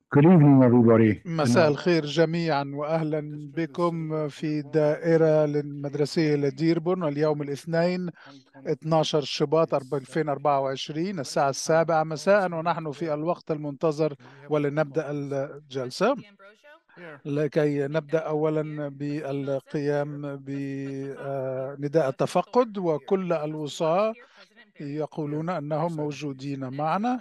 Good evening, everybody. مساء الخير جميعا وأهلا بكم في دائرة المدرسية لديربون. اليوم الاثنين 12 شباط 2024 الساعة 7 مساء، ونحن في الوقت المنتظر ولنبدأ الجلسة. لكي نبدأ أولا بالقيام بنداء التفقد، وكل الوصاة يقولون أنهم موجودين معنا.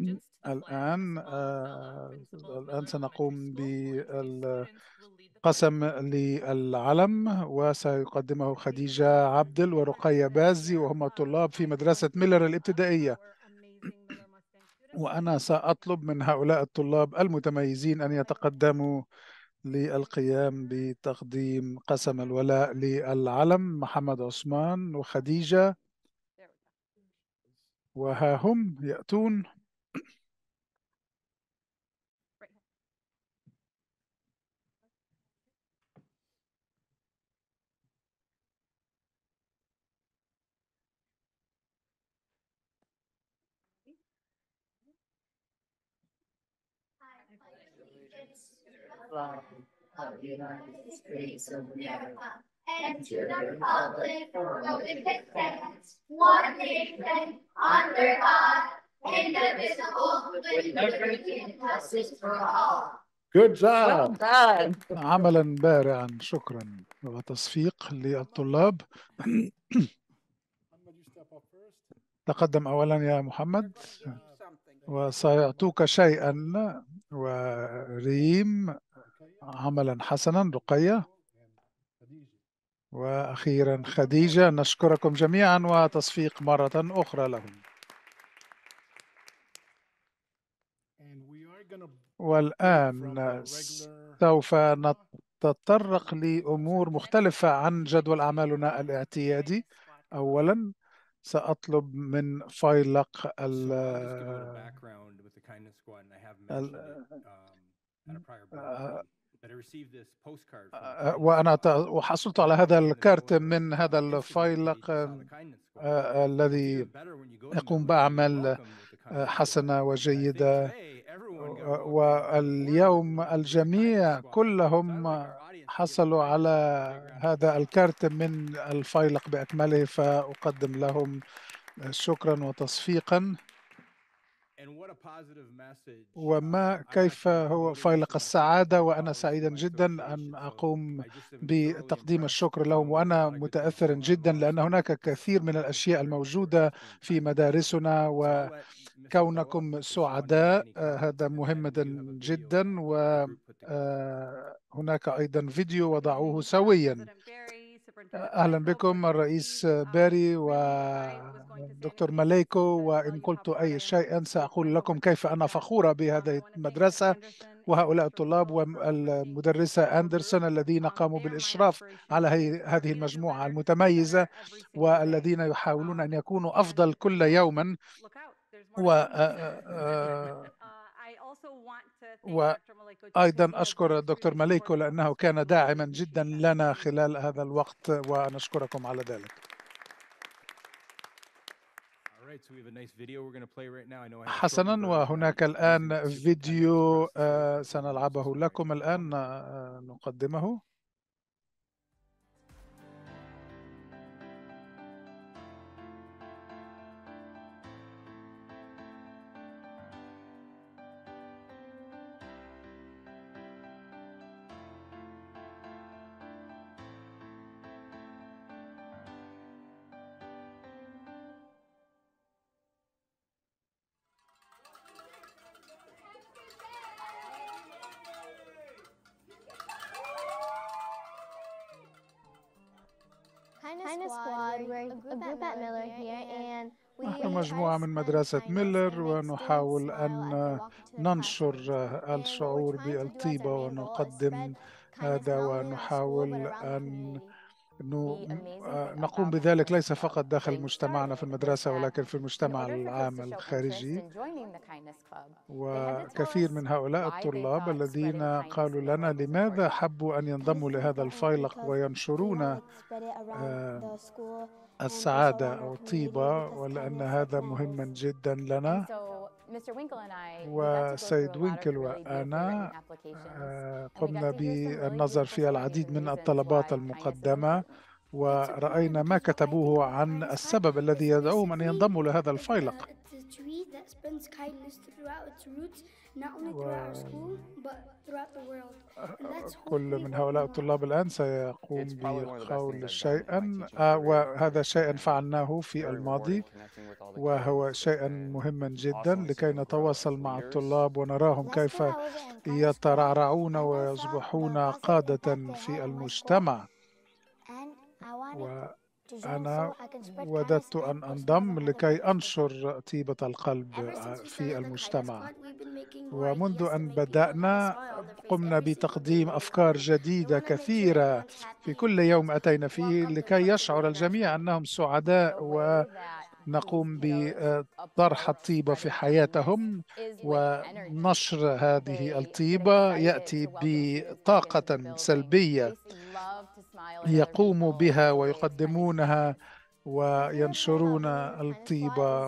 الآن سنقوم بالقسم للعلم، وسيقدمه خديجة عبدل ورقية بازي، وهم طلاب في مدرسة ميلر الابتدائية. وأنا سأطلب من هؤلاء الطلاب المتميزين أن يتقدموا للقيام بتقديم قسم الولاء للعلم. محمد عثمان وخديجة، وها هم يأتون. Of the United States of America and to the republic for which it stands, one nation, under God, indivisible, with liberty and justice for all. Good job. عملا بارعا، شكرا وتصفيق للطلاب. تقدم أولا يا محمد، وسيعطوك شيئا. وريم، عملا حسنا. رقية، وأخيرا خديجة. نشكركم جميعا وتصفيق مرة أخرى لهم. والآن سوف نتطرق لأمور مختلفة عن جدول أعمالنا الاعتيادي. أولا سأطلب من فيلق وأنا حصلت على هذا الكارت من هذا الفيلق الذي يقوم بأعمال حسنة وجيدة. واليوم الجميع كلهم حصلوا على هذا الكارت من الفيلق بأكمله، فأقدم لهم شكرا وتصفيقا. وما كيف هو فيلق السعادة، وأنا سعيدا جدا أن أقوم بتقديم الشكر لهم. وأنا متأثر جدا لأن هناك كثير من الأشياء الموجودة في مدارسنا، وكونكم سعداء هذا مهم جدا. وهناك أيضا فيديو وضعوه سويا. أهلا بكم الرئيس باري ودكتور ماليكو. وإن قلت أي شيء سأقول لكم كيف أنا فخورة بهذه المدرسة وهؤلاء الطلاب والمدرسة أندرسون الذين قاموا بالإشراف على هذه المجموعة المتميزة، والذين يحاولون أن يكونوا أفضل كل يوم. وأيضا أشكر الدكتور ماليكو لأنه كان داعما جدا لنا خلال هذا الوقت، ونشكركم على ذلك. حسنا، وهناك الآن فيديو سنلعبه لكم الآن، نقدمه. نحن مجموعة من مدرسة ميلر، ونحاول أن ننشر الشعور بالطيبة ونقدم هذا، ونحاول أن نقوم بذلك ليس فقط داخل مجتمعنا في المدرسة، ولكن في المجتمع العام الخارجي. وكثير من هؤلاء الطلاب الذين قالوا لنا لماذا حبوا أن ينضموا لهذا الفيلق وينشرون السعادة أو الطيبة، ولأن هذا مهم جدا لنا. وسيد وينكل وأنا قمنا بالنظر في العديد من الطلبات المقدمة، ورأينا ما كتبوه عن السبب الذي يدعوهم أن ينضموا لهذا الفيلق. كل من هؤلاء الطلاب الآن سيقوم بقول شيئا، وهذا شيئا فعلناه في الماضي، وهو شيئا مهما جدا لكي نتواصل مع الطلاب ونراهم كيف يترعرعون ويصبحون قادة في المجتمع. وأنا وددت أن أنضم لكي أنشر طيبة القلب في المجتمع. ومنذ أن بدأنا قمنا بتقديم أفكار جديدة كثيرة في كل يوم أتينا فيه لكي يشعر الجميع أنهم سعداء، ونقوم بطرح الطيبة في حياتهم. ونشر هذه الطيبة يأتي بطاقة سلبية يقوموا بها ويقدمونها وينشرون الطيبة.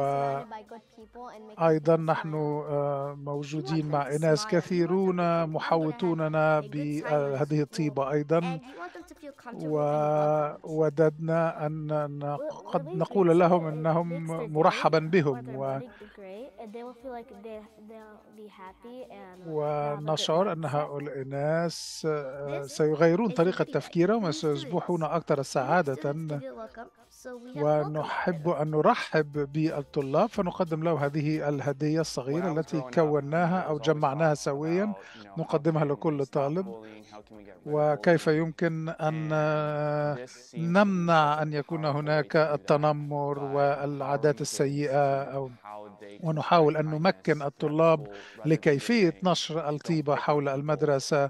وأيضا نحن موجودين مع ناس كثيرون محوطوننا بهذه الطيبة أيضا، ووددنا أن نقول لهم أنهم مرحبا بهم، ونشعر أن هؤلاء الناس سيغيرون طريقة تفكيرهم وسيصبحون أكثر سعادة. ونحب أن نرحب بالطلاب، فنقدم له هذه الهدية الصغيرة التي كوناها أو جمعناها سويا، نقدمها لكل طالب. وكيف يمكن أن نمنع أن يكون هناك التنمر والعادات السيئة، ونحاول أن نمكن الطلاب لكيفية نشر الطيبة حول المدرسة.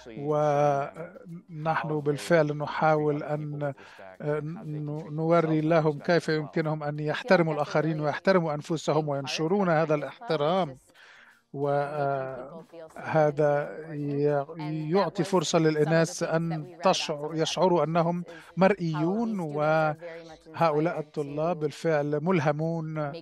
ونحن بالفعل نحاول أن نوري لهم كيف يمكنهم أن يحترموا الآخرين ويحترموا أنفسهم وينشرون هذا الاحترام. وهذا يعطي فرصة للناس أن يشعروا أنهم مرئيون، وهؤلاء الطلاب بالفعل ملهمون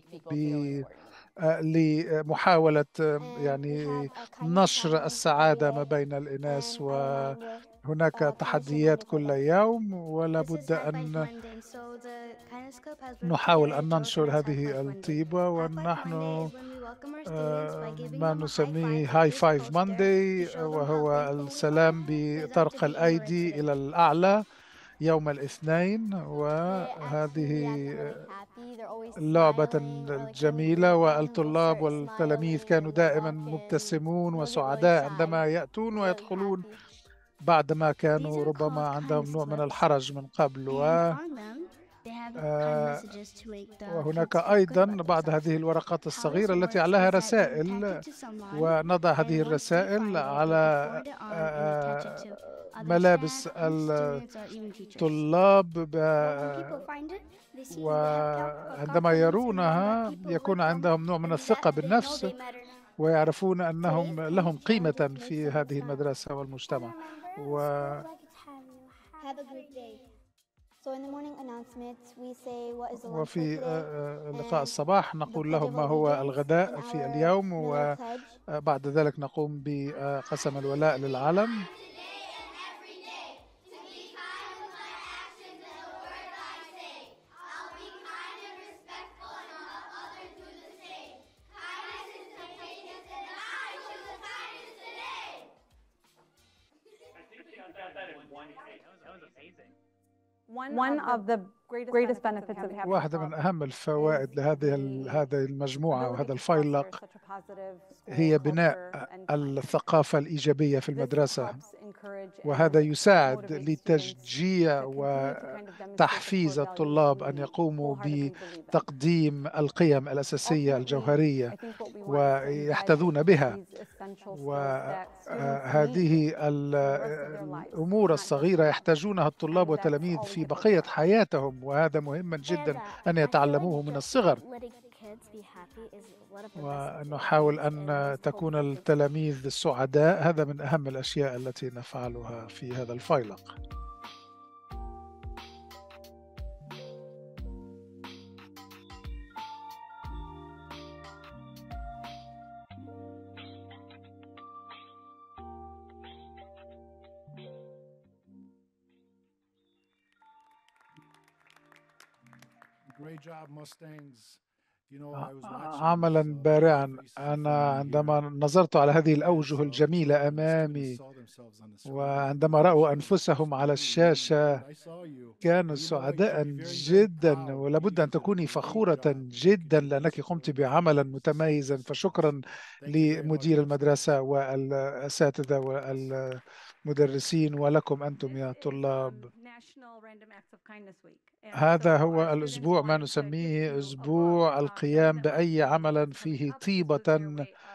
لمحاولة يعني نشر السعادة ما بين الناس. وهناك تحديات كل يوم، ولا بد أن نحاول أن ننشر هذه الطيبة. ونحن ما نسميه هاي فايف ماندي، وهو السلام بطرق الأيدي إلى الأعلى يوم الاثنين. وهذه اللعبة الجميلة، والطلاب والتلاميذ كانوا دائما مبتسمون وسعداء عندما يأتون ويدخلون، بعدما كانوا ربما عندهم نوع من الحرج من قبل. وهناك أيضا بعض هذه الورقات الصغيرة التي عليها رسائل، ونضع هذه الرسائل على ملابس الطلاب، وعندما يرونها يكون عندهم نوع من الثقة بالنفس، ويعرفون أنهم لهم قيمة في هذه المدرسة والمجتمع. وفي لقاء الصباح نقول لهم ما هو الغداء في اليوم، وبعد ذلك نقوم بقسم الولاء للعلم. واحدة من أهم الفوائد لهذه المجموعة وهذا الفيلق هي بناء الثقافة الإيجابية في المدرسة، وهذا يساعد لتشجيع وتحفيز الطلاب أن يقوموا بتقديم القيم الأساسية الجوهرية ويحتذون بها. وهذه الأمور الصغيرة يحتاجونها الطلاب والتلاميذ في بقية حياتهم، وهذا مهم جدا أن يتعلموه من الصغر. ونحاول أن تكون التلاميذ سعداء، هذا من أهم الأشياء التي نفعلها في هذا الفيلق. Great job, Mustangs. You know, I was watching عملا these بارعا. faces in front أنا of me عندما here. نظرت على هذه As الأوجه الجميلة children and students أمامي saw themselves on the screen, وعندما they رأوا showed أنفسهم على really, really الشاشة proud. I saw you. كانوا But you know what? You should سعداء be very, very جدا، proud ولابد أن because you did a تكوني great فخورة job in جدا making لأنك this قمت program بعملا a متميزا. success. فشكرا Thank you very much, لمدير Mustangs. المدرسة والأساتذة والمدرسين ولكم أنتم يا طلاب. هذا هو الأسبوع ما نسميه أسبوع القيام بأي عمل فيه طيبة،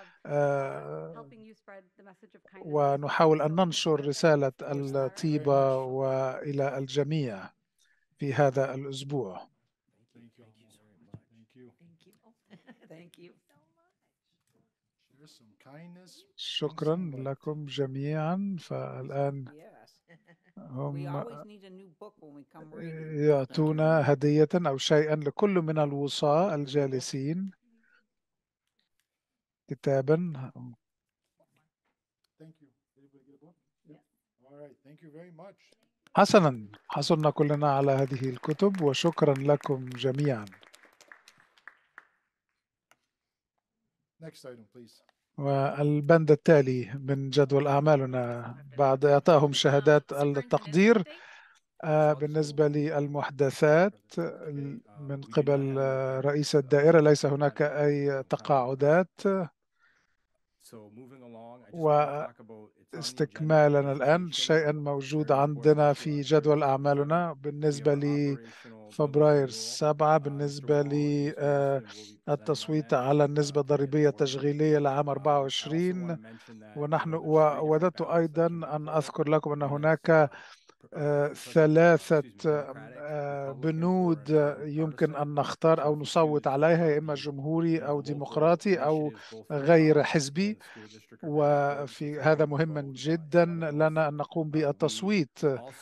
ونحاول أن ننشر رسالة الطيبة وإلى الجميع في هذا الأسبوع. Thank you all very much. Thank you. Thank you. Share some kindness. Bring شكرا some light. لكم جميعا. فالآن Yes. We هم always need a new book when we come reading. يعطونا هدية أو شيئا لكل من الوصاة Everybody get a book? الجالسين، كتابا. Thank you. Everybody get a book? All right. Thank you very much. حسنا، حصلنا كلنا على هذه الكتب وشكرا لكم جميعا. Next item, please. والبند التالي من جدول أعمالنا بعد إعطائهم شهادات التقدير بالنسبة للمحدثات من قبل رئيس الدائرة ليس هناك أي تقاعدات. واستكمالا الآن شيئا موجود عندنا في جدول أعمالنا بالنسبة لفبراير 7 بالنسبة للتصويت على النسبة الضريبية التشغيلية لعام 24. ونحن ووددت أيضا أن أذكر لكم أن هناك 3 بنود يمكن أن نختار أو نصوت عليها، إما جمهوري أو ديمقراطي أو غير حزبي. وفي هذا مهم جدا لنا أن نقوم بالتصويت.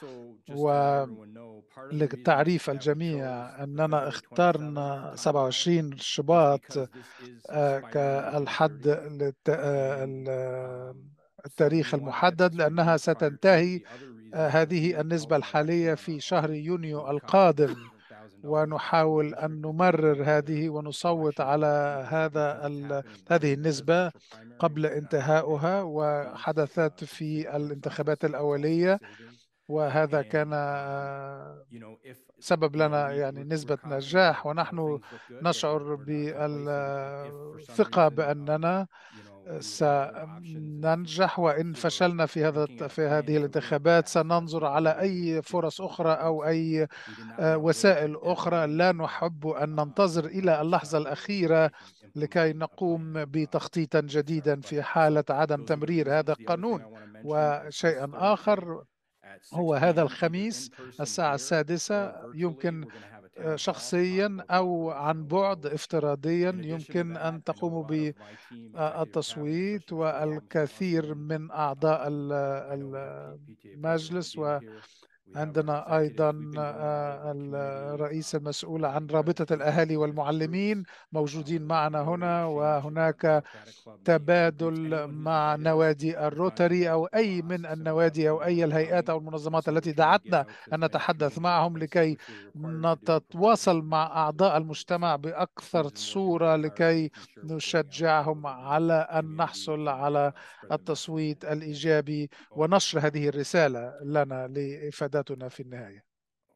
ولتعريف الجميع أننا اخترنا 27 شباط كالحد التاريخ المحدد، لأنها ستنتهي هذه النسبة الحالية في شهر يونيو القادم، ونحاول أن نمرر هذه ونصوت على هذه النسبة قبل انتهاؤها. وحدثت في الانتخابات الأولية، وهذا كان سبب لنا يعني نسبة نجاح، ونحن نشعر بالثقة بأننا سننجح. وإن فشلنا في هذه الانتخابات سننظر على أي فرص أخرى أو أي وسائل أخرى. لا نحب أن ننتظر إلى اللحظة الأخيرة لكي نقوم بتخطيط جديدا في حالة عدم تمرير هذا القانون. وشيئا آخر هو هذا الخميس الساعة 6 يمكن شخصيا أو عن بعد افتراضيا يمكن أن تقوموا بالتصويت. والكثير من أعضاء المجلس، وعندنا أيضا الرئيس المسؤول عن رابطة الأهالي والمعلمين موجودين معنا هنا، وهناك تبادل مع نوادي الروتري أو أي من النوادي أو أي الهيئات أو المنظمات التي دعتنا أن نتحدث معهم لكي نتواصل مع أعضاء المجتمع بأكثر صورة لكي نشجعهم على أن نحصل على التصويت الإيجابي ونشر هذه الرسالة لنا لإفادتنا في النهاية.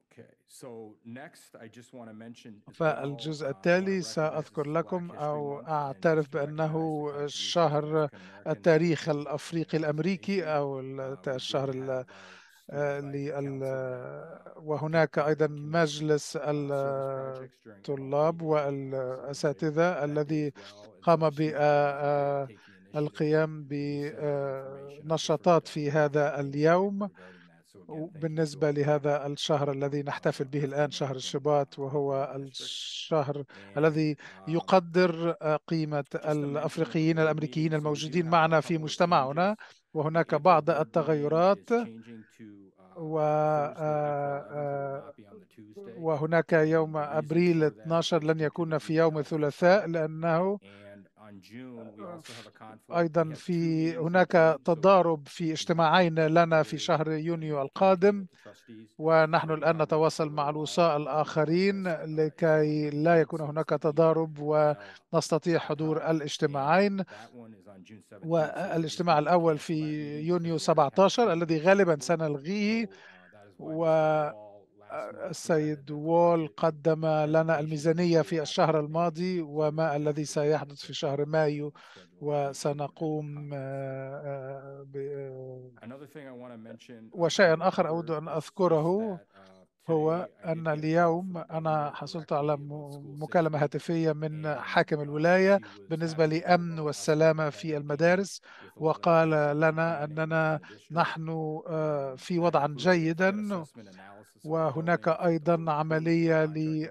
فالجزء التالي سأذكر لكم أو أعترف بأنه شهر التاريخ الأفريقي الأمريكي أو الشهر وهناك أيضا مجلس الطلاب والأساتذة الذي قام بالقيام بنشاطات في هذا اليوم بالنسبة لهذا الشهر الذي نحتفل به الآن، شهر الشباط، وهو الشهر الذي يقدر قيمة الأفريقيين الأمريكيين الموجودين معنا في مجتمعنا. وهناك بعض التغيرات، وهناك يوم أبريل 12 لن يكون في يوم الثلاثاء، لأنه أيضا هناك تضارب في اجتماعين لنا في شهر يونيو القادم، ونحن الآن نتواصل مع الوصاء الآخرين لكي لا يكون هناك تضارب ونستطيع حضور الاجتماعين. والاجتماع الأول في يونيو 17 الذي غالبا سنلغيه، والسيد وول قدم لنا الميزانية في الشهر الماضي وما الذي سيحدث في شهر مايو، وسنقوم وشيء آخر أود أن أذكره هو أن اليوم أنا حصلت على مكالمة هاتفية من حاكم الولاية بالنسبة لأمن والسلامة في المدارس، وقال لنا أننا نحن في وضع جيدا، وهناك أيضا عملية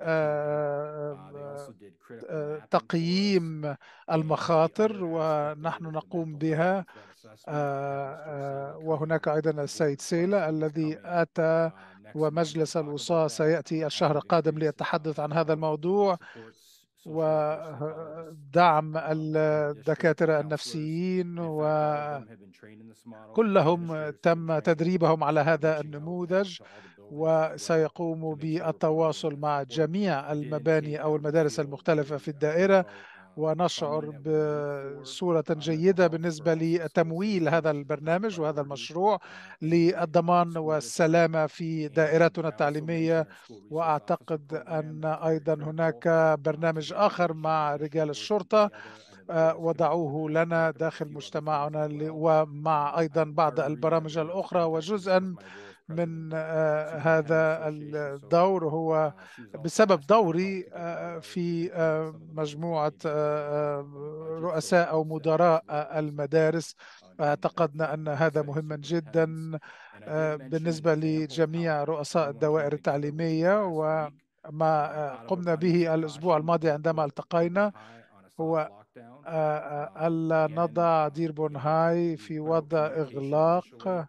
لتقييم المخاطر ونحن نقوم بها. وهناك أيضا السيد سيلا الذي أتى، ومجلس الوصاة سيأتي الشهر القادم ليتحدث عن هذا الموضوع، ودعم الدكاترة النفسيين، وكلهم تم تدريبهم على هذا النموذج، وسيقوم بالتواصل مع جميع المباني أو المدارس المختلفة في الدائرة، ونشعر بصورة جيدة بالنسبة لتمويل هذا البرنامج وهذا المشروع للضمان والسلامة في دائرتنا التعليمية. وأعتقد أن أيضا هناك برنامج آخر مع رجال الشرطة وضعوه لنا داخل مجتمعنا، ومع أيضا بعض البرامج الأخرى. وجزءا من هذا الدور هو بسبب دوري في مجموعة رؤساء أو مدراء المدارس. اعتقدنا أن هذا مهم جدا بالنسبة لجميع رؤساء الدوائر التعليمية. وما قمنا به الأسبوع الماضي عندما التقينا هو ألا نضع ديربون هاي في وضع إغلاق،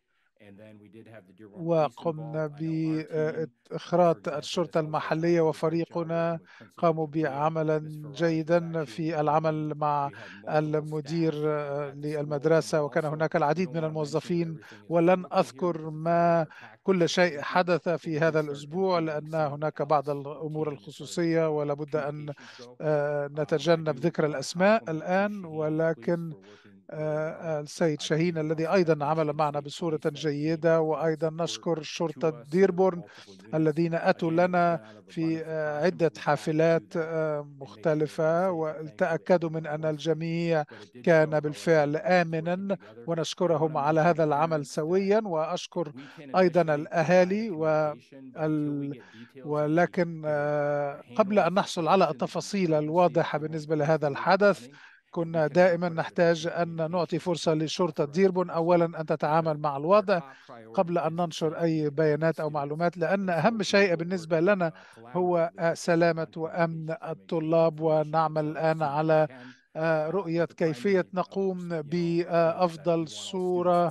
وقمنا بإخراج الشرطة المحلية، وفريقنا قاموا بعملا جيدا في العمل مع المدير للمدرسة، وكان هناك العديد من الموظفين، ولن أذكر ما كل شيء حدث في هذا الأسبوع لأن هناك بعض الأمور الخصوصية ولا بد أن نتجنب ذكر الأسماء الآن. ولكن السيد شاهين الذي أيضا عمل معنا بصورة جيدة، وأيضا نشكر شرطة ديربورن الذين أتوا لنا في عدة حافلات مختلفة وتأكدوا من أن الجميع كان بالفعل آمنا، ونشكرهم على هذا العمل سويا. وأشكر أيضا الأهالي ولكن قبل أن نحصل على التفاصيل الواضحة بالنسبة لهذا الحدث، كنا دائما نحتاج أن نعطي فرصة لشرطة ديربون أولا أن تتعامل مع الوضع قبل أن ننشر أي بيانات أو معلومات، لأن أهم شيء بالنسبة لنا هو سلامة وأمن الطلاب. ونعمل الآن على رؤية كيفية نقوم بأفضل صورة.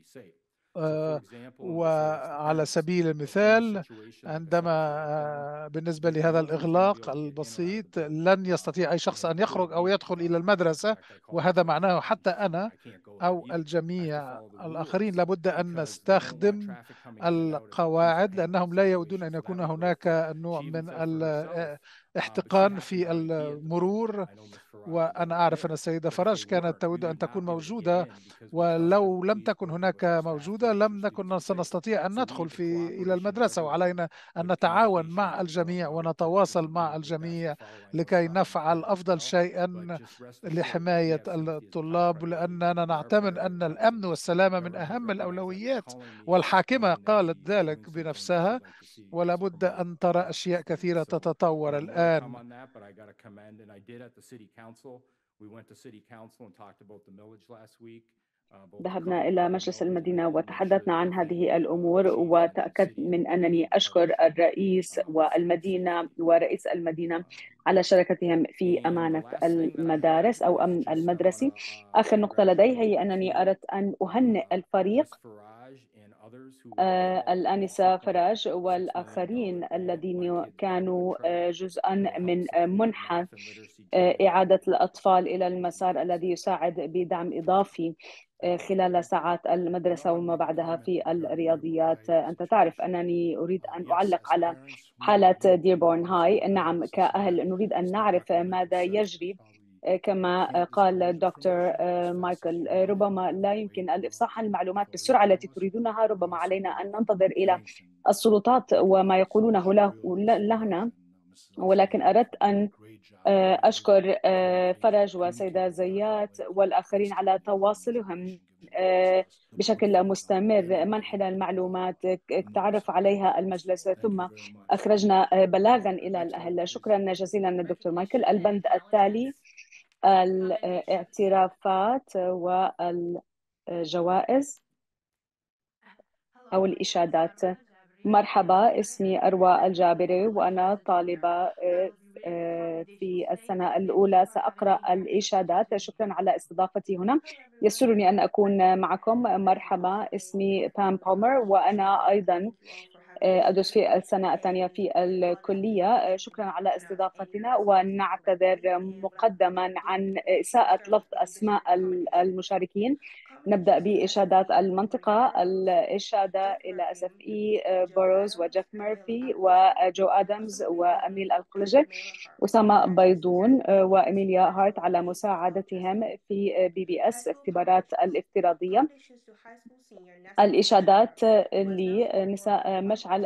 وعلى سبيل المثال عندما بالنسبة لهذا الإغلاق البسيط لن يستطيع أي شخص أن يخرج أو يدخل إلى المدرسة، وهذا معناه حتى أنا أو الجميع الآخرين لابد أن نستخدم القواعد، لأنهم لا يودون أن يكون هناك نوع من الاحتقان في المرور. وأنا أعرف أن السيدة فرج كانت تود أن تكون موجودة، ولو لم تكن هناك موجودة لم نكن سنستطيع أن ندخل إلى المدرسة، وعلينا أن نتعاون مع الجميع ونتواصل مع الجميع لكي نفعل أفضل شيئا لحماية الطلاب، لأننا نعتمد أن الأمن والسلامة من أهم الأولويات، والحاكمة قالت ذلك بنفسها، ولا بد أن ترى أشياء كثيرة تتطور الآن. ذهبنا إلى مجلس المدينة وتحدثنا عن هذه الأمور، وتأكد من أنني أشكر الرئيس والمدينة ورئيس المدينة على شراكتهم في أمانة المدارس أو أمن المدرسي. آخر نقطة لدي هي أنني أردت أن أهنئ الفريق الآنسة فراج والآخرين الذين كانوا جزءا من منحة إعادة الأطفال إلى المسار الذي يساعد بدعم إضافي خلال ساعات المدرسة وما بعدها في الرياضيات. أنت تعرف أنني أريد أن أعلق على حالة ديربورن هاي. نعم، كأهل نريد أن نعرف ماذا يجري. كما قال الدكتور مايكل، ربما لا يمكن الإفصاح عن المعلومات بالسرعة التي تريدونها. ربما علينا أن ننتظر إلى السلطات وما يقولونه لنا. ولكن أردت أن أشكر فرج وسيدة زيات والآخرين على تواصلهم بشكل مستمر، منحنا المعلومات تعرف عليها المجلس، ثم أخرجنا بلاغا إلى الأهل. شكرا جزيلا دكتور مايكل. البند التالي الاعترافات والجوائز أو الإشادات. مرحبا، اسمي أروى الجابري وأنا طالبة في السنة الأولى. سأقرأ الإشادات. شكرا على استضافتي هنا، يسرني أن أكون معكم. مرحبا، اسمي بام بومر وأنا أيضا أدرس في السنة الثانية في الكلية. شكرا على استضافتنا، ونعتذر مقدما عن إساءة لفظ أسماء المشاركين. نبدأ بإشادات المنطقة. الإشادة إلى SFE بوروز وجيف ميرفي وجو آدمز وأميل القلجي أسامة بيضون وإميليا هارت على مساعدتهم في BBS اختبارات الافتراضية. الإشادات لنساء مشعل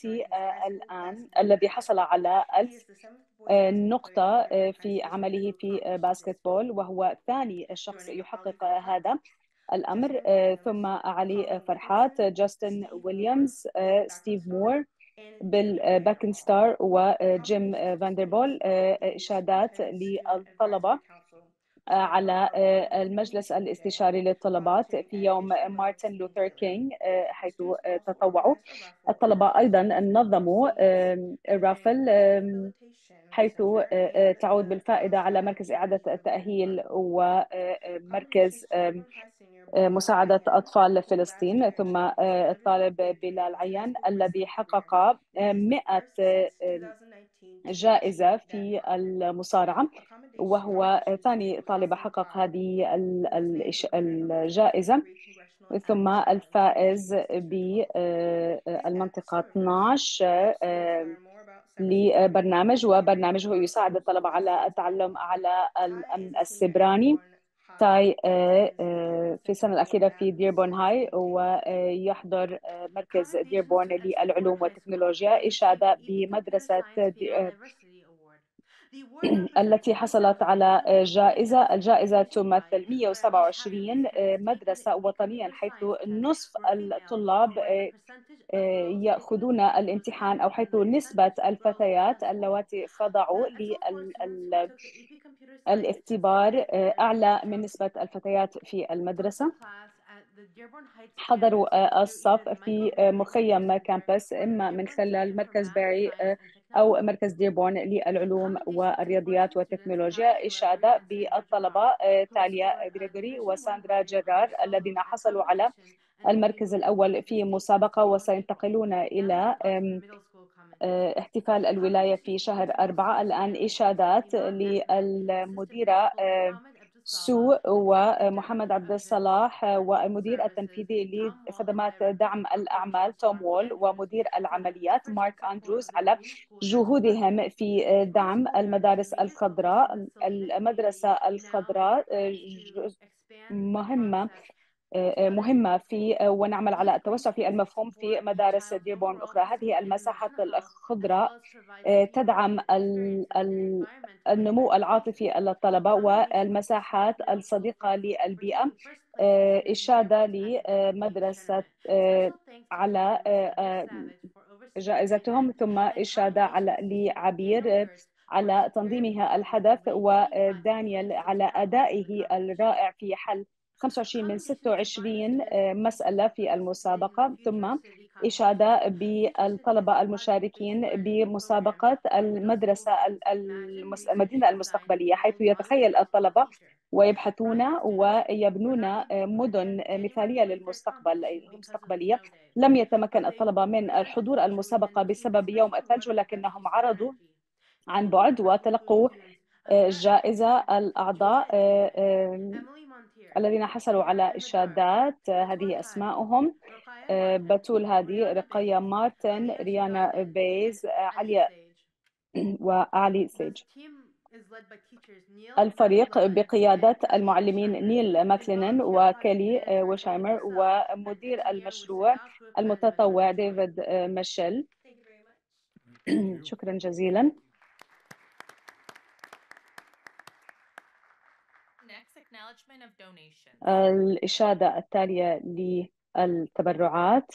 الذي حصل على 1000 نقطة في عمله في باسكتبول، وهو ثاني شخص يحقق هذا الأمر. ثم علي فرحات، جاستن ويليامز، ستيف مور، بيل باكنستار وجيم فاندربول. إشادات للطلبة على المجلس الاستشاري للطلبات في يوم مارتن لوثر كينغ، حيث تطوعوا. الطلبة أيضا نظموا الرافل، حيث تعود بالفائدة على مركز إعادة التأهيل ومركز مساعدة أطفال فلسطين. ثم الطالب بلال عيان الذي حقق 100 جائزة في المصارعة، وهو ثاني طالب حقق هذه الجائزة. ثم الفائز بالمنطقة 12 لبرنامج، وبرنامجه يساعد الطلبة على التعلم على الأمن السيبراني. تاي في السنة الأخيرة في ديربورن هاي، ويحضر مركز ديربورن للعلوم والتكنولوجيا. إشادة بمدرسة التي حصلت على الجائزة تمثل 127 مدرسة وطنيا، حيث نصف الطلاب يأخذون الامتحان، أو حيث نسبة الفتيات اللواتي خضعوا للاختبار أعلى من نسبة الفتيات في المدرسة. حضروا الصف في مخيم كامبس، إما من خلال مركز باري أو مركز ديربورن للعلوم والرياضيات والتكنولوجيا. إشادة بالطلبة تاليا غريغوري وساندرا جرار الذين حصلوا على المركز الأول في مسابقة، وسينتقلون إلى احتفال الولاية في شهر 4. الآن إشادات للمديرة سو ومحمد عبد الصلاح والمدير التنفيذي لخدمات دعم الأعمال توم وول ومدير العمليات مارك أندروز على جهودهم في دعم المدارس الخضراء. المدرسة الخضراء مهمة في ونعمل على التوسع في المفهوم في مدارس ديربورن الأخرى. هذه المساحات الخضراء تدعم النمو العاطفي للطلبة والمساحات الصديقة للبيئة. إشادة لمدرسة على جائزتهم. ثم إشادة لعبير على تنظيمها الحدث، ودانيال على أدائه الرائع في حل 25 من 26 مسألة في المسابقة. ثم إشادة بالطلبة المشاركين بمسابقة المدينة المستقبلية، حيث يتخيل الطلبة ويبحثون ويبنون مدن مثالية المستقبلية. لم يتمكن الطلبة من الحضور المسابقة بسبب يوم الثلج، ولكنهم عرضوا عن بعد وتلقوا جائزة. الأعضاء الذين حصلوا على الشهادات هذه أسماءهم: بتول هادي، رقية مارتن، ريانا بيز، عليا وعلي سيج. الفريق بقيادة المعلمين نيل ماكلينن وكيلي وشايمر، ومدير المشروع المتطوع ديفيد ميشيل. شكرا جزيلا. الإشادة التالية للتبرعات.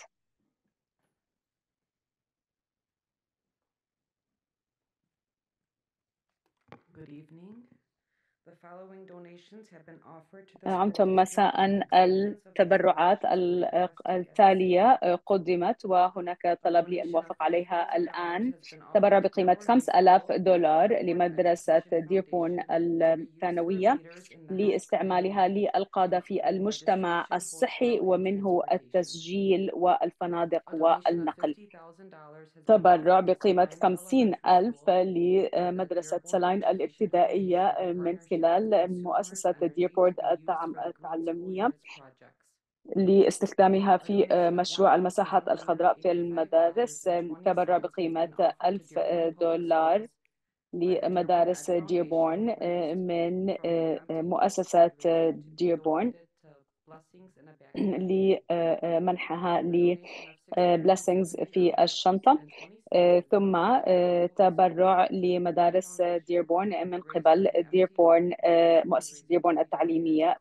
عمتم مساء. التبرعات التالية قدمت وهناك طلب للموافقة عليها الآن. تبرع بقيمة $5,000 لمدرسة ديربورن الثانوية لاستعمالها للقادة في المجتمع الصحي، ومنه التسجيل والفنادق والنقل. تبرع بقيمة $50,000 لمدرسة سلاين الابتدائية من خلال مؤسسة ديربورن التعليمية لاستخدامها في مشروع المساحات الخضراء في المدارس. تبرع بقيمة $1,000 لمدارس ديربورن من مؤسسة ديربورن لمنحها لبليسنجز في الشنطة. ثم تبرع لمدارس ديربورن من قبل ديربورن مؤسسة ديربورن التعليمية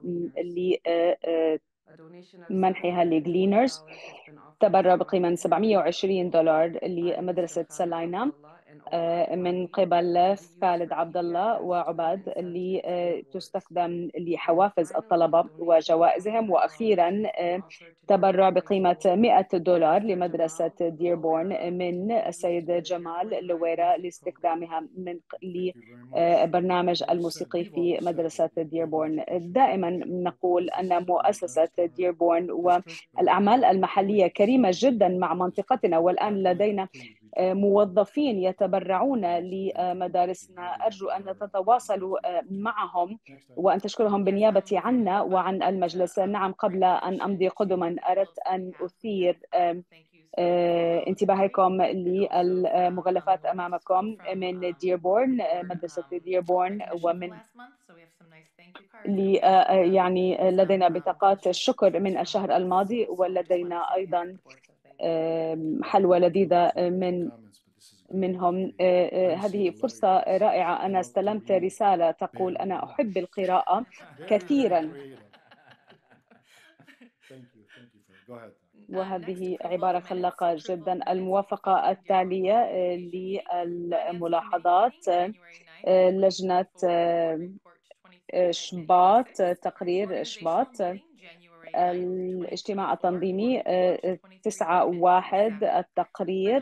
لمنحها لجلينرز. تبرع بقيمة $720 لمدرسة سلاينا من قبل خالد عبد الله وعباد، اللي تستخدم لحوافز الطلبة وجوائزهم. وأخيرا تبرع بقيمة $100 لمدرسة ديربورن من السيد جمال لويرا لاستخدامها لبرنامج الموسيقي في مدرسة ديربورن. دائما نقول أن مؤسسة ديربورن والأعمال المحلية كريمة جدا مع منطقتنا، والآن لدينا موظفين يتبرعون لمدارسنا. أرجو أن تتواصلوا معهم وأن تشكرهم بالنيابة عنا وعن المجلس. نعم، قبل أن أمضي قدما أردت أن أثير انتباهكم للمغلفات أمامكم من ديربورن، مدرسة ديربورن، ومن يعني لدينا بطاقات الشكر من الشهر الماضي، ولدينا أيضا حلوى لذيذة منهم. هذه فرصة رائعة. أنا استلمت رسالة تقول: أنا أحب القراءة كثيرا. وهذه عبارة خلاقة جدا. الموافقة التالية للملاحظات: لجنة شباط، تقرير شباط، الاجتماع التنظيمي 9/1، التقرير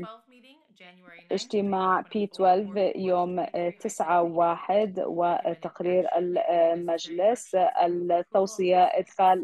اجتماع P12 يوم 9/1 وتقرير المجلس. التوصية إدخال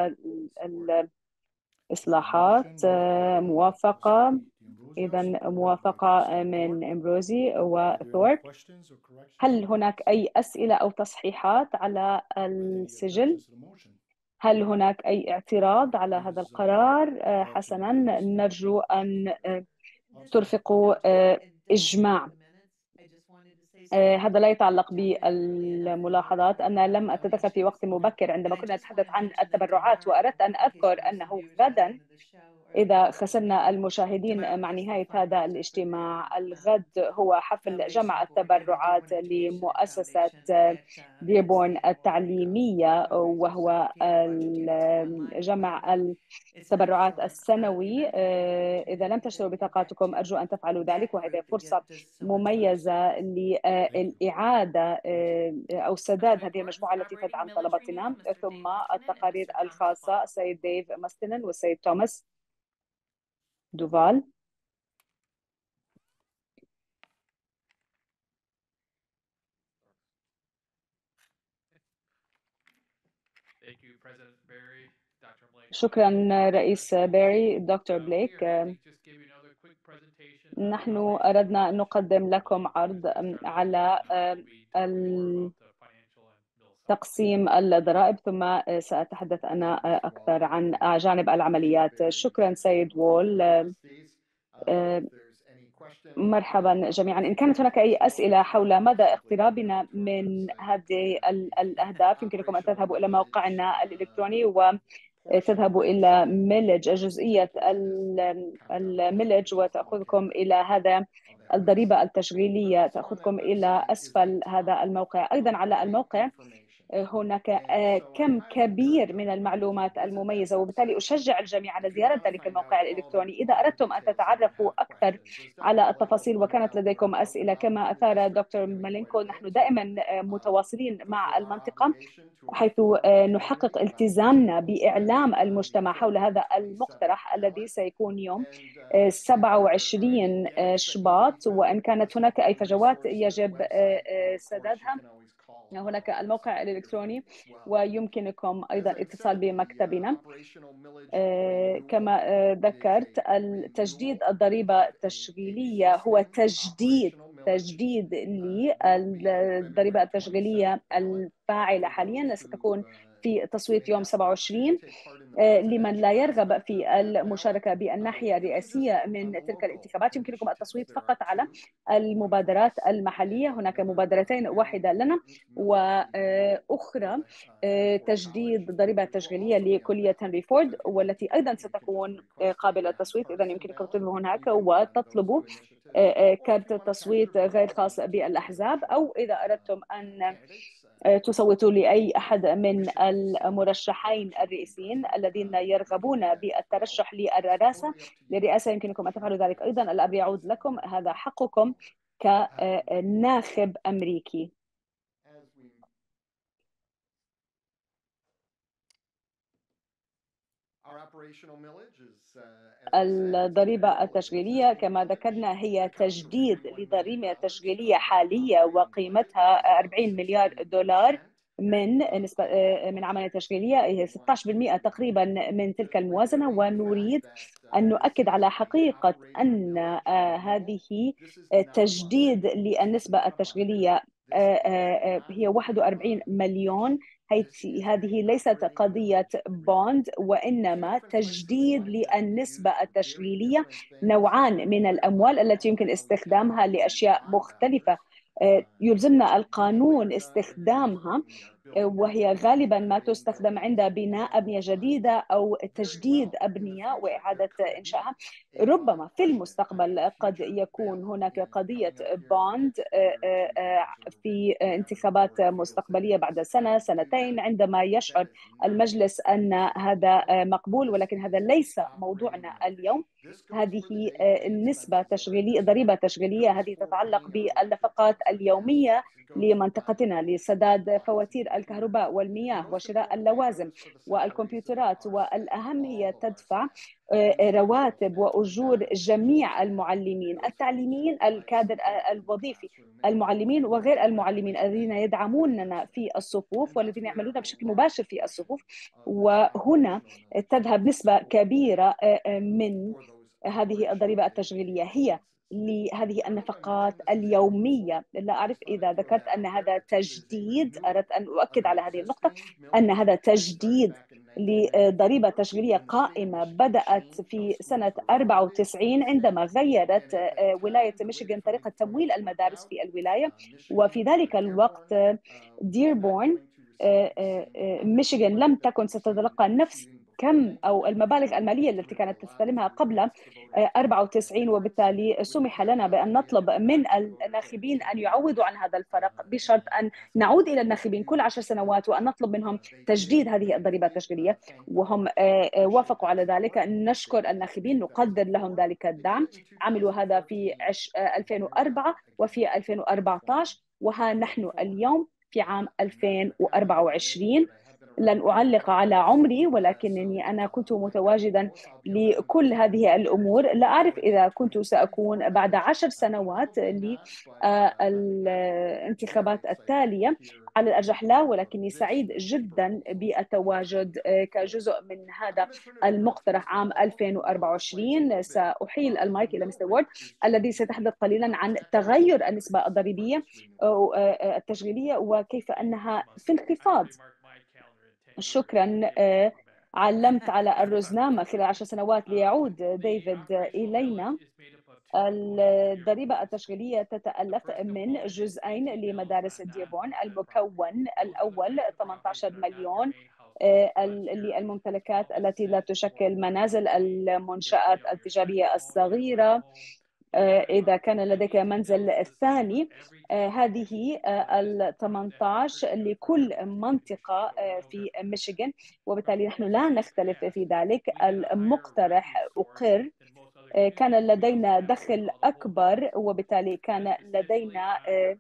الإصلاحات موافقة. إذا موافقة من إمبروزي وثورب. هل هناك أي أسئلة أو تصحيحات على السجل؟ هل هناك أي اعتراض على هذا القرار؟ حسناً، نرجو أن ترفقوا إجماع. هذا لا يتعلق بالملاحظات. أنا لم أتدخل في وقت مبكر عندما كنا نتحدث عن التبرعات، وأردت أن أذكر أنه غداً إذا خسرنا المشاهدين مع نهاية هذا الاجتماع، الغد هو حفل جمع التبرعات لمؤسسة ديربورن التعليمية، وهو جمع التبرعات السنوي. إذا لم تشتروا بطاقاتكم أرجو أن تفعلوا ذلك، وهذه فرصة مميزة للإعادة أو سداد هذه المجموعة التي تدعم طلبتنا. ثم التقارير الخاصة: السيد ديف ماستنن والسيد توماس دوفال. شكرا رئيس بيري. دكتور بليك، نحن أردنا أن نقدم لكم عرض على تقسيم الضرائب، ثم سأتحدث أنا أكثر عن جانب العمليات. شكرا سيد وول. مرحبا جميعا. إن كانت هناك أي أسئلة حول مدى اقترابنا من هذه الأهداف، يمكنكم أن تذهبوا إلى موقعنا الإلكتروني وتذهبوا إلى ميلج، جزئية الميلج، وتأخذكم إلى هذا الضريبة التشغيلية، تأخذكم إلى أسفل هذا الموقع. أيضا على الموقع هناك كم كبير من المعلومات المميزة، وبالتالي أشجع الجميع على زيارة ذلك الموقع الإلكتروني. إذا أردتم أن تتعرفوا أكثر على التفاصيل وكانت لديكم أسئلة كما أثار دكتور مالينكو، نحن دائما متواصلين مع المنطقة حيث نحقق التزامنا بإعلام المجتمع حول هذا المقترح الذي سيكون يوم 27 شباط، وإن كانت هناك أي فجوات يجب سدادها. هناك الموقع الإلكتروني ويمكنكم أيضا اتصال بمكتبنا. كما ذكرت، تجديد الضريبة التشغيلية هو تجديد للضريبة التشغيلية الفاعلة حاليا، ستكون في تصويت يوم 27. لمن لا يرغب في المشاركة بالناحية الرئاسية من تلك الانتخابات، يمكنكم التصويت فقط على المبادرات المحلية. هناك مبادرتين، واحدة لنا وأخرى تجديد ضريبة تشغيلية لكلية هنري فورد، والتي أيضا ستكون قابلة للتصويت. إذا يمكنكم تذهبوا هناك وتطلبوا كارت تصويت غير خاص بالأحزاب، أو إذا أردتم أن تصوتوا لأي أحد من المرشحين الرئيسيين الذين يرغبون بالترشح للرئاسة، يمكنكم أن تفعلوا ذلك أيضا. الأمر يعود لكم، هذا حقكم كناخب أمريكي. الضريبة التشغيلية كما ذكرنا هي تجديد لضريبة تشغيلية حالية وقيمتها 40 مليار دولار من عملية تشغيلية، هي 16% تقريبا من تلك الموازنة. ونريد أن نؤكد على حقيقة أن هذه تجديد للنسبة التشغيلية هي 41 مليون. هذه ليست قضية بوند، وإنما تجديد للنسبة التشغيلية، نوعان من الأموال التي يمكن استخدامها لأشياء مختلفة يلزمنا القانون استخدامها، وهي غالبا ما تستخدم عند بناء أبنية جديدة أو تجديد أبنية وإعادة إنشائها. ربما في المستقبل قد يكون هناك قضية بوند في انتخابات مستقبلية بعد سنة سنتين عندما يشعر المجلس أن هذا مقبول، ولكن هذا ليس موضوعنا اليوم. هذه النسبة تشغيلية، ضريبة تشغيلية، هذه تتعلق بالنفقات اليومية لمنطقتنا لسداد فواتير الكهرباء والمياه وشراء اللوازم والكمبيوترات، والأهم هي تدفع رواتب وأجور جميع المعلمين التعليميين، الكادر الوظيفي، المعلمين وغير المعلمين الذين يدعموننا في الصفوف والذين يعملون بشكل مباشر في الصفوف. وهنا تذهب نسبة كبيرة من هذه الضريبة التشغيلية هي لهذه النفقات اليومية. لا أعرف إذا ذكرت أن هذا تجديد، أردت أن أؤكد على هذه النقطة، أن هذا تجديد لضريبة تشغيلية قائمة بدأت في سنة 94 عندما غيرت ولاية ميشيغان طريقة تمويل المدارس في الولاية. وفي ذلك الوقت ديربورن ميشيغان لم تكن ستتلقى نفس كم أو المبالغ المالية التي كانت تستلمها قبل 94، وبالتالي سمح لنا بأن نطلب من الناخبين أن يعوضوا عن هذا الفرق، بشرط أن نعود إلى الناخبين كل 10 سنوات وأن نطلب منهم تجديد هذه الضريبة التشغيلية، وهم وافقوا على ذلك. نشكر الناخبين، نقدر لهم ذلك الدعم. عملوا هذا في 2004 وفي 2014، وها نحن اليوم في عام 2024. لن أعلق على عمري، ولكنني أنا كنت متواجدا لكل هذه الأمور. لا أعرف إذا كنت سأكون بعد 10 سنوات للانتخابات التالية على الأرجح لا، ولكني سعيد جدا بالتواجد كجزء من هذا المقترح عام 2024. سأحيل المايك إلى مستر وورد الذي سيتحدث قليلا عن تغير النسبة الضريبية التشغيلية وكيف أنها في انخفاض. شكرا. علمت على الرزنامة خلال 10 سنوات. ليعود ديفيد إلينا. الضريبة التشغيلية تتألف من جزئين لمدارس ديربورن. المكون الأول 18 مليون للممتلكات التي لا تشكل منازل، المنشآت التجارية الصغيرة. إذا كان لديك منزل الثاني، هذه ال 18 لكل منطقة في ميشيغان، وبالتالي نحن لا نختلف في ذلك. المقترح أقر. كان لدينا دخل أكبر، وبالتالي كان لدينا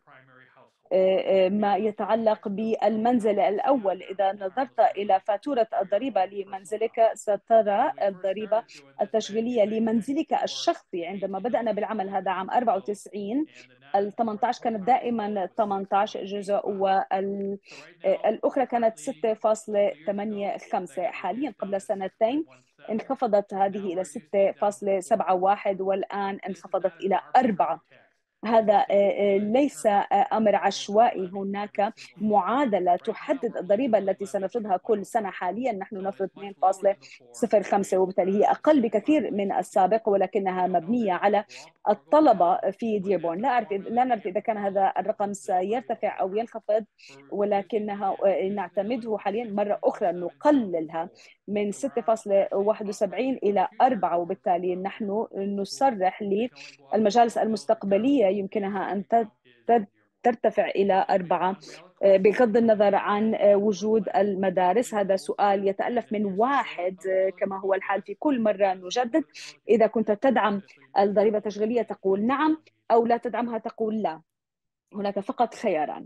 ما يتعلق بالمنزل الأول. إذا نظرت إلى فاتورة الضريبة لمنزلك سترى الضريبة التشغيلية لمنزلك الشخصي. عندما بدأنا بالعمل هذا عام 94، ال 18 كانت دائما 18 جزء، والأخرى كانت 6.85. حاليا قبل سنتين انخفضت هذه إلى 6.71، والآن انخفضت إلى 4. هذا ليس أمر عشوائي. هناك معادلة تحدد الضريبة التي سنفرضها كل سنة. حاليا نحن نفرض 2.05، وبالتالي هي أقل بكثير من السابق، ولكنها مبنية على الطلبة في ديربورن. لا نعرف إذا كان هذا الرقم سيرتفع أو ينخفض، ولكنها نعتمده حاليا مرة أخرى نقللها من 6.71 إلى 4، وبالتالي نحن نصرح للمجالس المستقبلية يمكنها أن ترتفع إلى 4 بغض النظر عن وجود المدارس. هذا سؤال يتألف من واحد كما هو الحال في كل مرة نجدد. إذا كنت تدعم الضريبة التشغيلية تقول نعم، أو لا تدعمها تقول لا. هناك فقط خياران.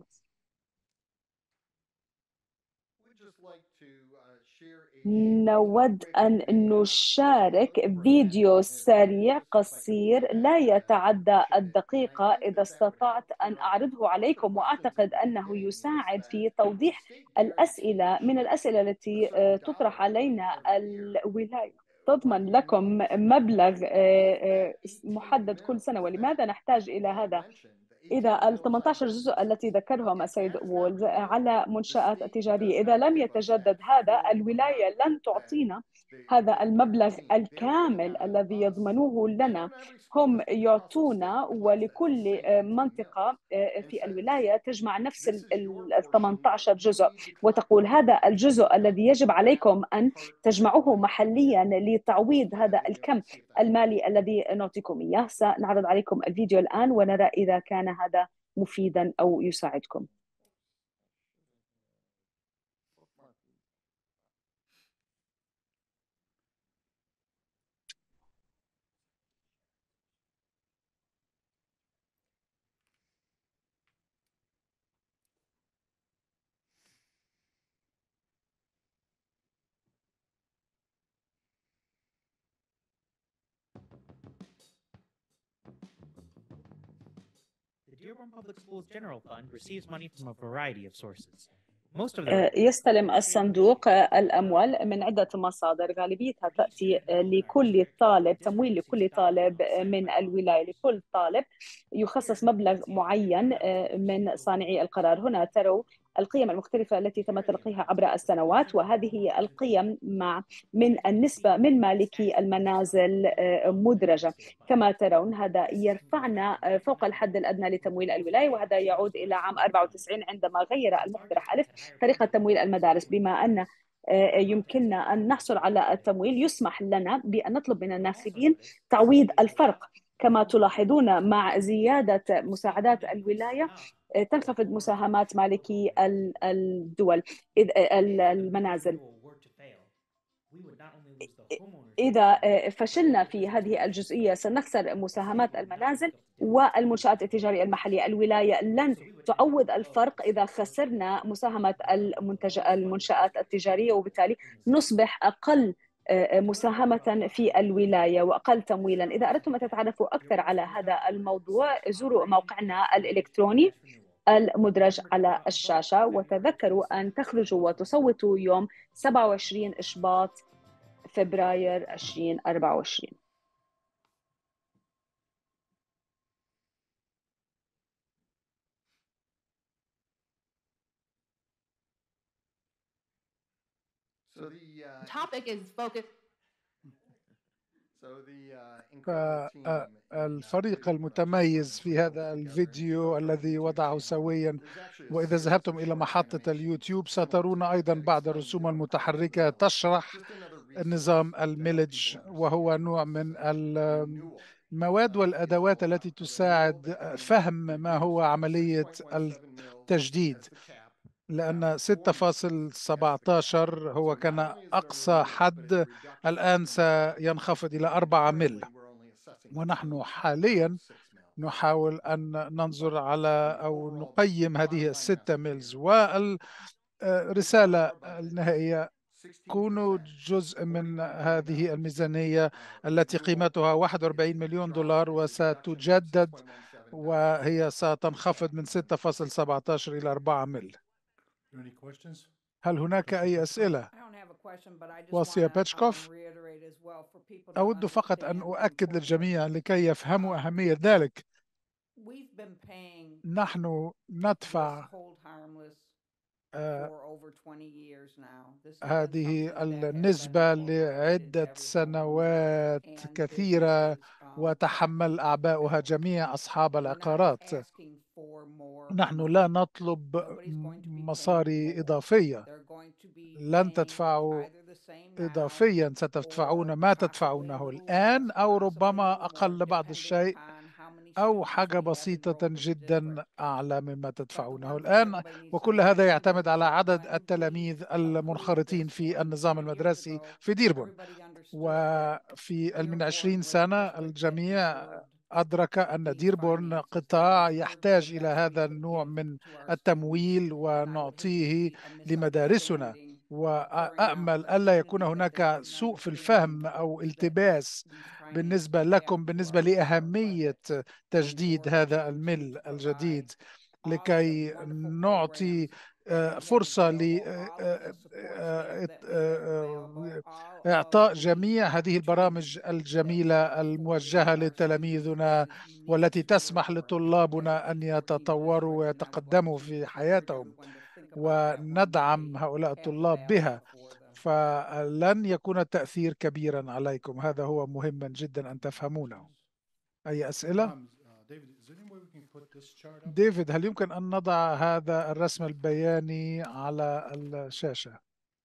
نود أن نشارك فيديو سريع قصير لا يتعدى الدقيقة إذا استطعت أن أعرضه عليكم، وأعتقد أنه يساعد في توضيح الأسئلة. من الأسئلة التي تطرح علينا، الولاية تضمن لكم مبلغ محدد كل سنة، ولماذا نحتاج إلى هذا؟ إذا ال 18 جزء التي ذكرهم السيد وولز على منشآت التجارية، إذا لم يتجدد هذا، الولاية لن تعطينا هذا المبلغ الكامل الذي يضمنوه لنا. هم يعطونا، ولكل منطقة في الولاية تجمع نفس ال 18 جزء، وتقول هذا الجزء الذي يجب عليكم أن تجمعوه محليا لتعويض هذا الكم المالي الذي نعطيكم إياه. سنعرض عليكم الفيديو الآن ونرى إذا كان هذا مفيدا أو يساعدكم. The Dearborn Public Schools General Fund receives money from a variety of sources. يستلم الصندوق الأموال من عدة مصادر، غالبيتها تأتي لكل طالب، تمويل لكل طالب من الولاية. لكل طالب يخصص مبلغ معين من صانعي القرار. هنا تروا القيم المختلفة التي تم تلقيها عبر السنوات، وهذه هي القيم من النسبة من مالكي المنازل مدرجة. كما ترون هذا يرفعنا فوق الحد الأدنى لتمويل الولاية، وهذا يعود إلى عام 94 عندما غير المقترح ألف طريقة تمويل المدارس. بما أن يمكننا أن نحصل على التمويل، يسمح لنا بأن نطلب من الناخبين تعويض الفرق. كما تلاحظون مع زيادة مساعدات الولاية تنخفض مساهمات مالكي الدول المنازل. إذا فشلنا في هذه الجزئية سنخسر مساهمات المنازل والمنشآت التجارية المحلية. الولاية لن تعوض الفرق إذا خسرنا مساهمة المنشآت التجارية، وبالتالي نصبح أقل مساهمة في الولاية وأقل تمويلا. إذا أردتم أن تتعرفوا أكثر على هذا الموضوع زوروا موقعنا الإلكتروني المدرج على الشاشة، وتذكروا أن تخرجوا وتصوتوا يوم 27 إشباط فبراير 2024. topic is focused. الفريق المتميز في هذا الفيديو الذي وضعه سويا، وإذا ذهبتم إلى محطة اليوتيوب سترون أيضا بعض الرسوم المتحركة تشرح نظام الميلج، وهو نوع من المواد والأدوات التي تساعد فهم ما هو عملية التجديد، لأن 6.17 هو كان أقصى حد، الآن سينخفض إلى 4 مل، ونحن حاليا نحاول أن ننظر على أو نقيم هذه 6 ميلز. والرسالة النهائية: كونوا جزء من هذه الميزانية التي قيمتها 41 مليون دولار وستجدد، وهي ستنخفض من 6.17 إلى 4 مل. هل هناك أي أسئلة؟ واسيا بيتشكوف. أود فقط أن أؤكد للجميع لكي يفهموا أهمية ذلك. نحن ندفع هذه النسبة لعدة سنوات كثيرة، وتحمل أعباؤها جميع أصحاب العقارات. نحن لا نطلب مصاري إضافية، لن تدفعوا إضافيا، ستدفعون ما تدفعونه الآن أو ربما أقل بعض الشيء أو حاجة بسيطة جدا أعلى مما تدفعونه الآن، وكل هذا يعتمد على عدد التلاميذ المنخرطين في النظام المدرسي في ديربون. وفي من 20 سنة الجميع أدرك أن ديربون قطاع يحتاج إلى هذا النوع من التمويل ونعطيه لمدارسنا، وأأمل ألا يكون هناك سوء في الفهم أو التباس بالنسبة لكم بالنسبة لأهمية تجديد هذا المل الجديد، لكي نعطي فرصة لإعطاء جميع هذه البرامج الجميلة الموجهة لتلاميذنا، والتي تسمح لطلابنا أن يتطوروا ويتقدموا في حياتهم، وندعم هؤلاء الطلاب بها، فلن يكون التأثير كبيرا عليكم. هذا هو مهم جدا أن تفهمونه. أي أسئلة؟ ديفيد، هل يمكن أن نضع هذا الرسم البياني على الشاشة؟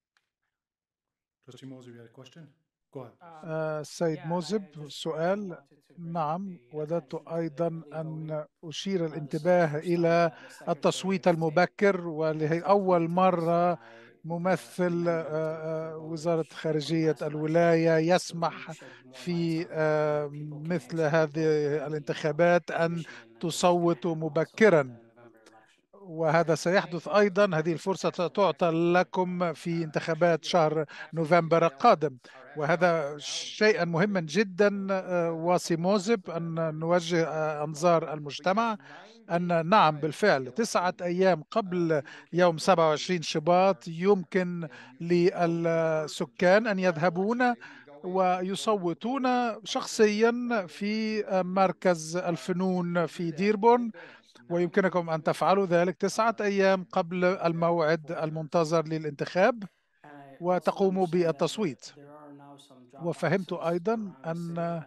السيد موزب، سؤال. نعم، وددت أيضا أن أشير الانتباه إلى التصويت المبكر، ولهي أول مرة ممثل وزارة خارجية الولاية يسمح في مثل هذه الانتخابات أن تصوتوا مبكرا، وهذا سيحدث أيضا. هذه الفرصة تعطى لكم في انتخابات شهر نوفمبر القادم، وهذا شيئا مهما جدا. واسي موزب، أن نوجه أنظار المجتمع أن نعم بالفعل 9 أيام قبل يوم 27 شباط يمكن للسكان أن يذهبون ويصوتون شخصيا في مركز الفنون في ديربون، ويمكنكم أن تفعلوا ذلك 9 أيام قبل الموعد المنتظر للانتخاب وتقوموا بالتصويت. وفهمت أيضا أن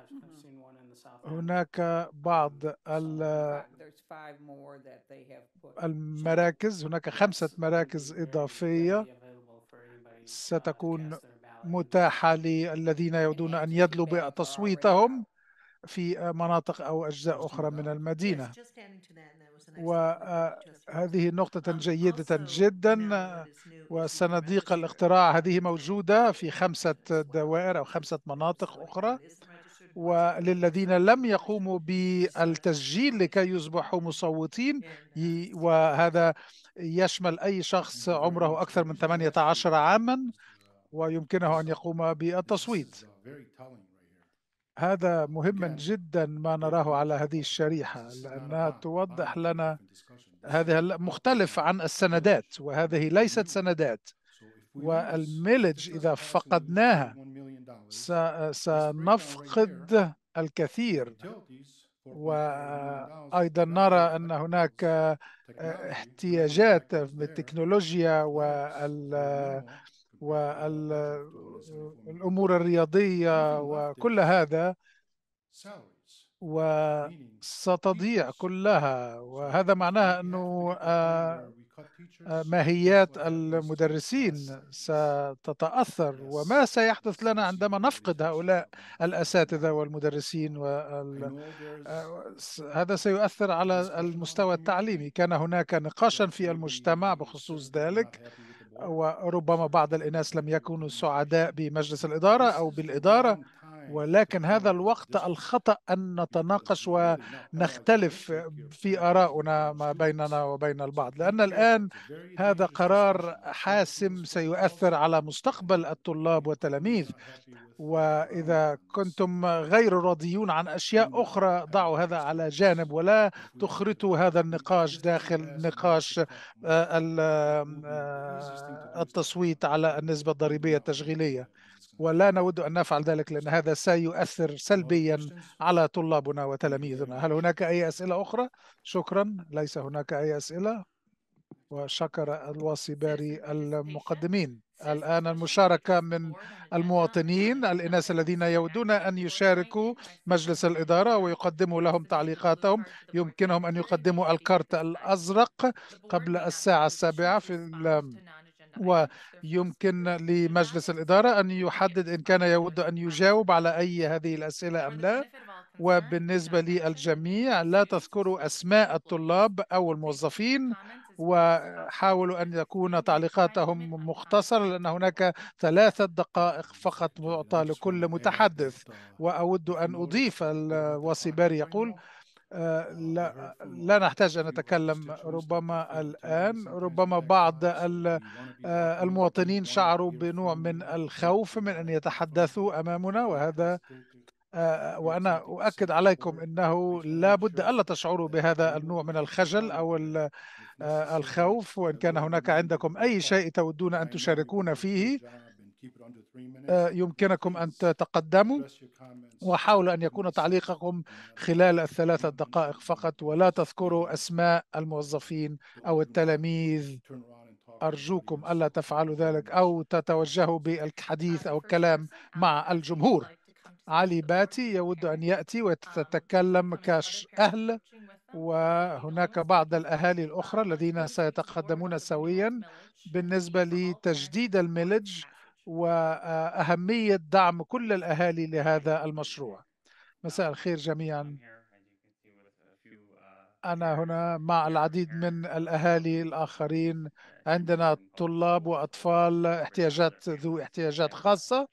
هناك بعض المراكز، هناك 5 مراكز إضافية ستكون متاحة للذين يريدون أن يدلوا بتصويتهم في مناطق أو أجزاء أخرى من المدينة. وهذه نقطة جيدة جدا. وصناديق الاقتراع هذه موجودة في 5 دوائر أو 5 مناطق أخرى، وللذين لم يقوموا بالتسجيل لكي يصبحوا مصوتين، وهذا يشمل أي شخص عمره أكثر من 18 عاما ويمكنه أن يقوم بالتصويت. هذا مهم جدا ما نراه على هذه الشريحة، لأنها توضح لنا هذا مختلف عن السندات، وهذه ليست سندات. والميلج إذا فقدناها سنفقد الكثير. وأيضا نرى أن هناك احتياجات بالتكنولوجيا والأمور الرياضية وكل هذا، وستضيع كلها. وهذا معناه أنه ماهيات المدرسين ستتأثر. وما سيحدث لنا عندما نفقد هؤلاء الأساتذة والمدرسين هذا سيؤثر على المستوى التعليمي. كان هناك نقاشا في المجتمع بخصوص ذلك، وربما بعض الناس لم يكونوا سعداء بمجلس الإدارة أو بالإدارة، ولكن هذا الوقت الخطأ أن نتناقش ونختلف في آرائنا ما بيننا وبين البعض، لأن الآن هذا قرار حاسم سيؤثر على مستقبل الطلاب والتلاميذ. وإذا كنتم غير راضيون عن أشياء أخرى ضعوا هذا على جانب، ولا تخرطوا هذا النقاش داخل نقاش التصويت على النسبة الضريبية التشغيلية. ولا نود أن نفعل ذلك، لأن هذا سيؤثر سلبيا على طلابنا وتلاميذنا. هل هناك أي أسئلة أخرى؟ شكرا، ليس هناك أي أسئلة. وشكر الواصي باري المقدمين. الآن المشاركة من المواطنين، الناس الذين يودون أن يشاركوا مجلس الإدارة ويقدموا لهم تعليقاتهم، يمكنهم أن يقدموا الكارت الأزرق قبل الساعة 7 ويمكن لمجلس الإدارة أن يحدد إن كان يود أن يجاوب على أي هذه الأسئلة أم لا. وبالنسبة للجميع لا تذكروا أسماء الطلاب أو الموظفين، وحاولوا أن يكون تعليقاتهم مختصرة، لأن هناك 3 دقائق فقط معطى لكل متحدث. وأود أن أضيف، الوصيباري يقول لا نحتاج أن نتكلم ربما الآن. ربما بعض المواطنين شعروا بنوع من الخوف من أن يتحدثوا أمامنا، وهذا وأنا أؤكد عليكم أنه لا بد ألا تشعروا بهذا النوع من الخجل أو الخوف. وإن كان هناك عندكم أي شيء تودون أن تشاركون فيه يمكنكم أن تتقدموا، وحاولوا أن يكون تعليقكم خلال ال3 دقائق فقط، ولا تذكروا أسماء الموظفين أو التلاميذ. أرجوكم ألا تفعلوا ذلك أو تتوجهوا بالحديث أو الكلام مع الجمهور. علي باتي يود أن يأتي وتتكلم كأهل، وهناك بعض الأهالي الأخرى الذين سيتقدمون سويا بالنسبة لتجديد الميلج وأهمية دعم كل الأهالي لهذا المشروع. مساء الخير جميعا. أنا هنا مع العديد من الأهالي الآخرين. عندنا طلاب وأطفال ذو احتياجات خاصة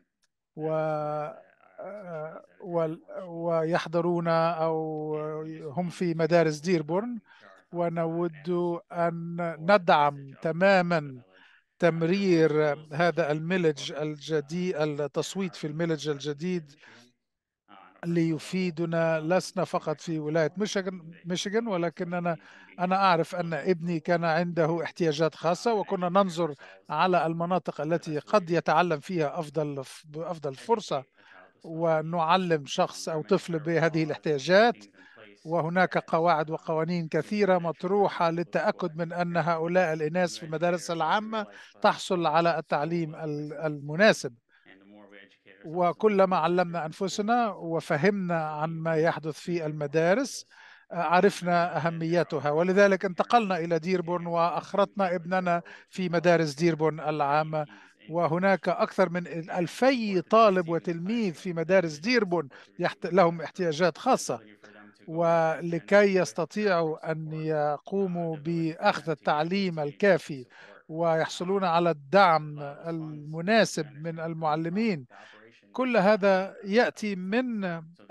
ويحضرون أو هم في مدارس ديربورن، ونود أن ندعم تماما تمرير هذا الميلج الجديد، التصويت في الميلج الجديد ليفيدنا. لسنا فقط في ولاية ميشيغان، ولكن أنا أعرف أن ابني كان عنده احتياجات خاصة، وكنا ننظر على المناطق التي قد يتعلم فيها أفضل فرصة ونعلم شخص أو طفل بهذه الاحتياجات. وهناك قواعد وقوانين كثيرة مطروحة للتأكد من أن هؤلاء الناس في المدارس العامة تحصل على التعليم المناسب. وكلما علمنا أنفسنا وفهمنا عن ما يحدث في المدارس عرفنا أهميتها، ولذلك انتقلنا إلى ديربورن وأخرطنا ابننا في مدارس ديربورن العامة. وهناك أكثر من 2000 طالب وتلميذ في مدارس ديربورن لهم احتياجات خاصة، ولكي يستطيعوا أن يقوموا بأخذ التعليم الكافي ويحصلون على الدعم المناسب من المعلمين. كل هذا يأتي من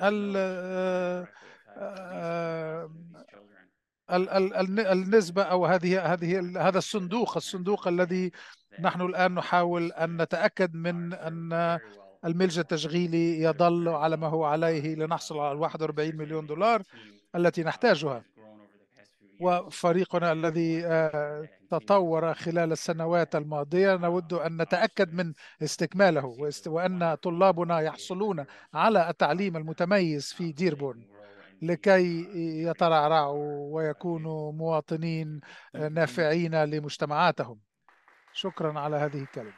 النسبة أو هذا الصندوق الذي نحن الآن نحاول أن نتأكد من أن الملج التشغيلي يظل على ما هو عليه لنحصل على 41 مليون دولار التي نحتاجها. وفريقنا الذي تطور خلال السنوات الماضية نود أن نتأكد من استكماله وأن طلابنا يحصلون على التعليم المتميز في ديربون لكي يترعرعوا ويكونوا مواطنين نافعين لمجتمعاتهم. شكرا على هذه الكلمة.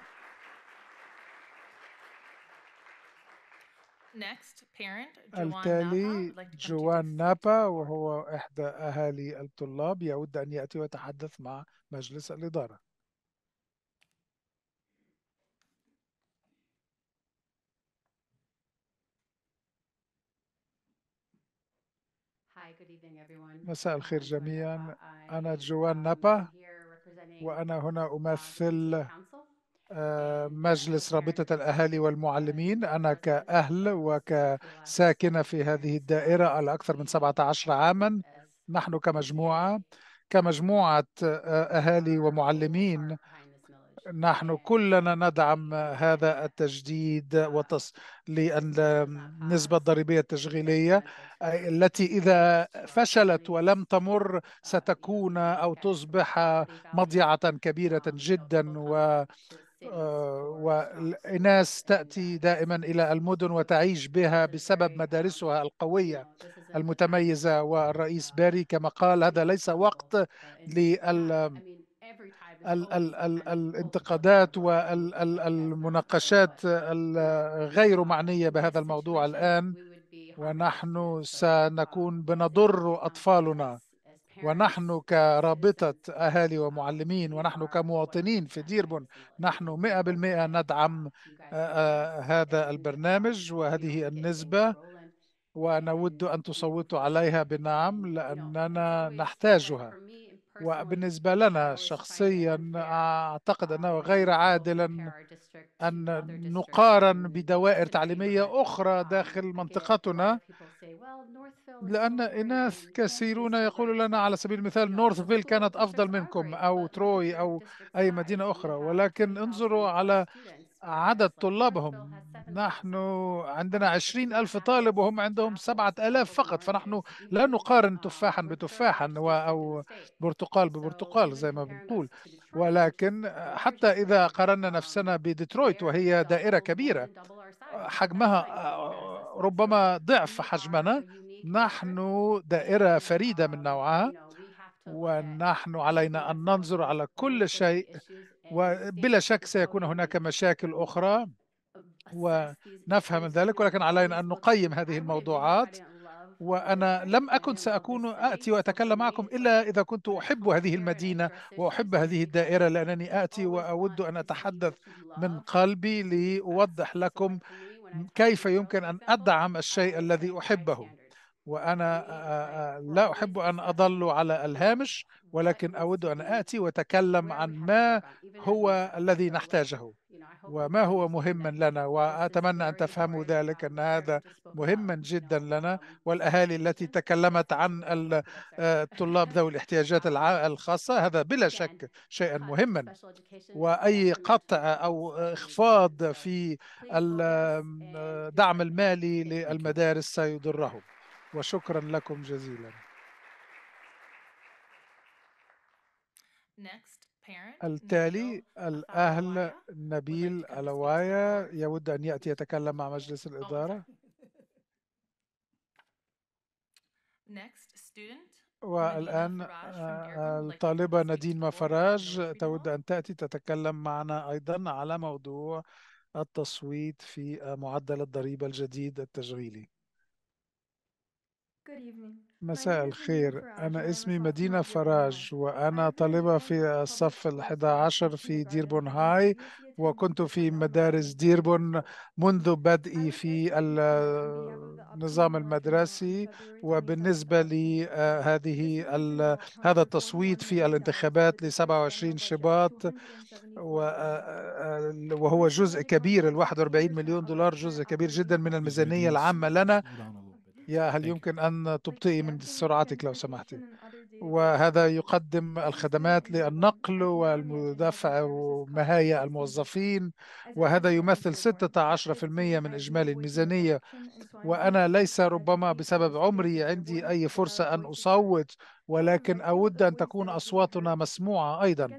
التالي جوان نابا، وهو إحدى أهالي الطلاب، يود أن يأتي ويتحدث مع مجلس الإدارة. مساء الخير جميعا. أنا جوان نابا وأنا هنا أمثل مجلس رابطة الأهالي والمعلمين. أنا كأهل وكساكنة في هذه الدائرة لأكثر من 17 عاما. نحن كمجموعة أهالي ومعلمين نحن كلنا ندعم هذا التجديد للنسبة الضريبية التشغيلية التي إذا فشلت ولم تمر ستكون أو تصبح مضيعة كبيرة جدا، وناس تأتي دائما إلى المدن وتعيش بها بسبب مدارسها القوية المتميزة. والرئيس باري كما قال هذا ليس وقت الانتقادات والمناقشات الغير معنية بهذا الموضوع الآن، ونحن سنكون بنضر أطفالنا. ونحن كرابطة أهالي ومعلمين ونحن كمواطنين في ديربون نحن 100% ندعم هذا البرنامج وهذه النسبة، ونود أن تصوتوا عليها بنعم لأننا نحتاجها. وبالنسبة لنا شخصيا أعتقد أنه غير عادل أن نقارن بدوائر تعليمية أخرى داخل منطقتنا، لأن إناث كثيرون يقولون لنا على سبيل المثال نورثفيل كانت أفضل منكم أو تروي أو أي مدينة أخرى، ولكن انظروا على عدد طلابهم. نحن عندنا 20,000 طالب وهم عندهم 7,000 فقط، فنحن لا نقارن تفاحا بتفاحا أو برتقال ببرتقال زي ما بنقول. ولكن حتى إذا قارنا نفسنا بديترويت وهي دائرة كبيرة حجمها ربما ضعف حجمنا، نحن دائرة فريدة من نوعها، ونحن علينا أن ننظر على كل شيء، وبلا شك سيكون هناك مشاكل أخرى ونفهم ذلك، ولكن علينا أن نقيم هذه الموضوعات. وأنا لم أكن سأكون آتي وأتكلم معكم إلا إذا كنت أحب هذه المدينة وأحب هذه الدائرة، لأنني آتي وأود أن أتحدث من قلبي لأوضح لكم كيف يمكن أن أدعم الشيء الذي أحبه. وأنا لا أحب أن أظل على الهامش، ولكن أود أن آتي وأتكلم عن ما هو الذي نحتاجه وما هو مهما لنا، وأتمنى أن تفهموا ذلك أن هذا مهما جدا لنا. والأهالي التي تكلمت عن الطلاب ذوي الاحتياجات الخاصة هذا بلا شك شيئا مهما، وأي قطع أو إخفاض في الدعم المالي للمدارس سيضرهم. وشكرا لكم جزيلا. التالي الأهل نبيل ألوايا يود أن يأتي يتكلم مع مجلس الإدارة. والآن الطالبة ندين مفراج تود أن تأتي تتكلم معنا أيضا على موضوع التصويت في معدل الضريبة الجديد التشغيلي. مساء الخير، أنا اسمي مدينة فراج وأنا طالبة في الصف 11 في ديربون هاي، وكنت في مدارس ديربون منذ بدئي في النظام المدرسي. وبالنسبة لي هذا التصويت في الانتخابات ل27 شباط وهو جزء كبير، $41 مليون جزء كبير جدا من الميزانية العامة لنا. هل يمكن أن تبطئي من سرعتك لو سمحتي؟ وهذا يقدم الخدمات للنقل والدفع ومهاية الموظفين، وهذا يمثل 16% من إجمالي الميزانية. وأنا ليس ربما بسبب عمري عندي أي فرصة أن أصوت، ولكن أود أن تكون أصواتنا مسموعة أيضا.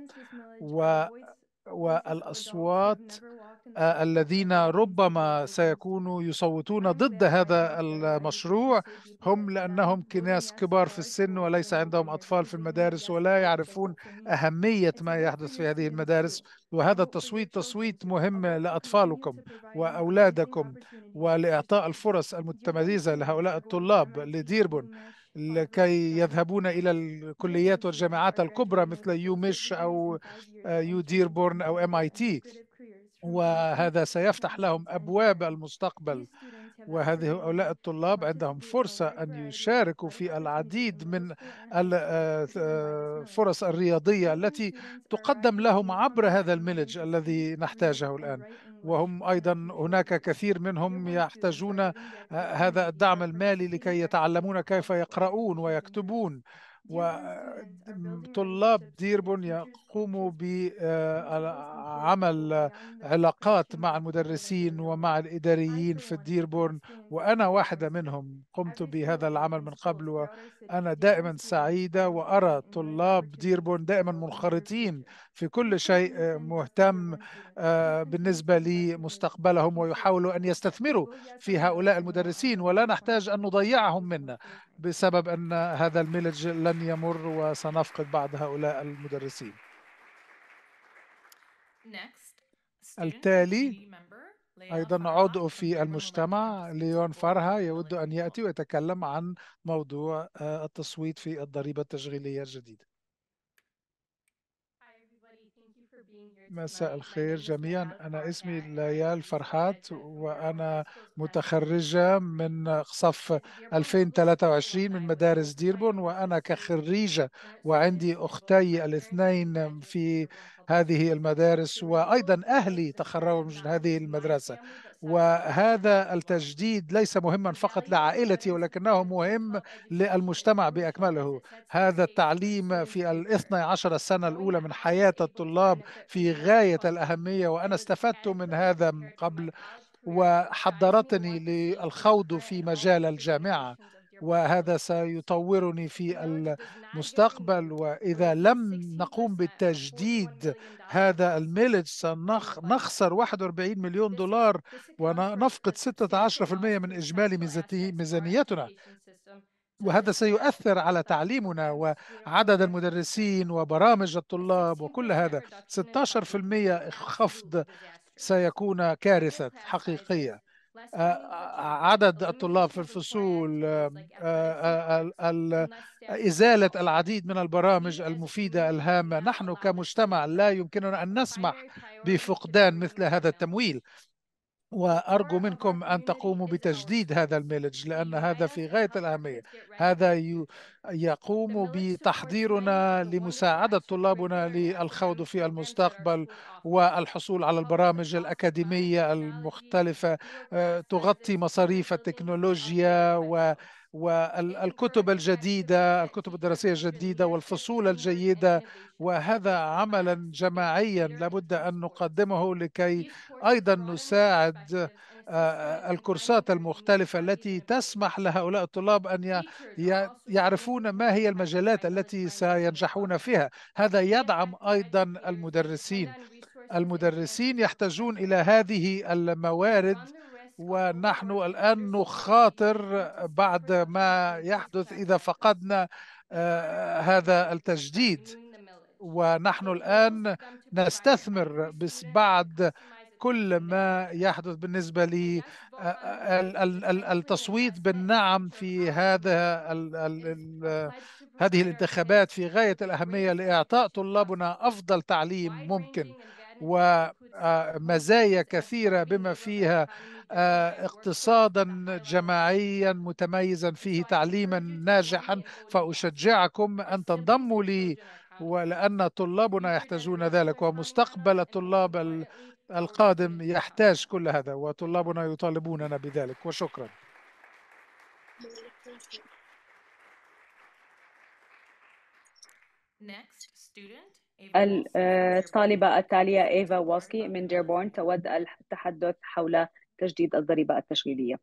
والأصوات الذين ربما سيكونوا يصوتون ضد هذا المشروع هم لأنهم ناس كبار في السن وليس عندهم أطفال في المدارس ولا يعرفون أهمية ما يحدث في هذه المدارس. وهذا التصويت تصويت مهم لأطفالكم وأولادكم، ولإعطاء الفرص المتميزة لهؤلاء الطلاب لديربون لكي يذهبون إلى الكليات والجامعات الكبرى مثل يوميش أو يو ديربورن أو MIT، وهذا سيفتح لهم أبواب المستقبل. هؤلاء الطلاب عندهم فرصة أن يشاركوا في العديد من الفرص الرياضية التي تقدم لهم عبر هذا المنهج الذي نحتاجه الآن. وهم أيضا هناك كثير منهم يحتاجون هذا الدعم المالي لكي يتعلمون كيف يقرؤون ويكتبون. وطلاب ديربون يقوموا بعمل علاقات مع المدرسين ومع الإداريين في ديربورن، وأنا واحدة منهم. قمت بهذا العمل من قبل، وأنا دائما سعيدة وأرى طلاب ديربورن دائما منخرطين في كل شيء مهتم بالنسبة لمستقبلهم، ويحاولوا أن يستثمروا في هؤلاء المدرسين، ولا نحتاج أن نضيعهم منا بسبب أن هذا الميلج لن يمر وسنفقد بعض هؤلاء المدرسين. التالي أيضا عضو في المجتمع ليون فرها يود أن يأتي ويتكلم عن موضوع التصويت في الضريبة التشغيلية الجديدة. مساء الخير جميعا، أنا اسمي ليال فرحات وأنا متخرجة من صف 2023 من مدارس ديربون، وأنا كخريجة وعندي أختي الاثنين في هذه المدارس، وأيضا أهلي تخرجوا من هذه المدرسة. وهذا التجديد ليس مهما فقط لعائلتي ولكنه مهم للمجتمع بأكمله. هذا التعليم في 12 سنة الأولى من حياة الطلاب في غاية الأهمية، وأنا استفدت من هذا من قبل وحضرتني للخوض في مجال الجامعة، وهذا سيطورني في المستقبل. وإذا لم نقوم بتجديد هذا الميلج سنخسر 41 مليون دولار ونفقد 16% من إجمالي ميزانيتنا، وهذا سيؤثر على تعليمنا وعدد المدرسين وبرامج الطلاب وكل هذا. 16% خفض سيكون كارثة حقيقية. عدد الطلاب في الفصول، إزالة العديد من البرامج المفيدة الهامة. نحن كمجتمع لا يمكننا أن نسمح بفقدان مثل هذا التمويل، وأرجو منكم أن تقوموا بتجديد هذا الميلج لأن هذا في غاية الأهمية. هذا يقوم بتحضيرنا لمساعدة طلابنا للخوض في المستقبل والحصول على البرامج الأكاديمية المختلفة تغطي مصاريف التكنولوجيا والكتب الجديدة، الكتب الدراسية الجديدة والفصول الجيدة. وهذا عملا جماعيا لابد أن نقدمه لكي أيضا نساعد الكورسات المختلفة التي تسمح لهؤلاء الطلاب أن يعرفون ما هي المجالات التي سينجحون فيها. هذا يدعم أيضا المدرسين. المدرسين يحتاجون إلى هذه الموارد، ونحن الآن نخاطر بعد ما يحدث إذا فقدنا هذا التجديد. ونحن الآن نستثمر بس بعد كل ما يحدث بالنسبة للتصويت بالنعم في هذه الانتخابات في غاية الأهمية لإعطاء طلابنا أفضل تعليم ممكن ومزايا كثيرة بما فيها اقتصادا جماعيا متميزا فيه تعليما ناجحا. فأشجعكم أن تنضموا لي ولأن طلابنا يحتاجون ذلك، ومستقبل الطلاب القادم يحتاج كل هذا، وطلابنا يطالبوننا بذلك. وشكرا. الطالبة التالية إيفا واسكي من ديربورن تود التحدث حول تجديد الضريبة التشغيلية.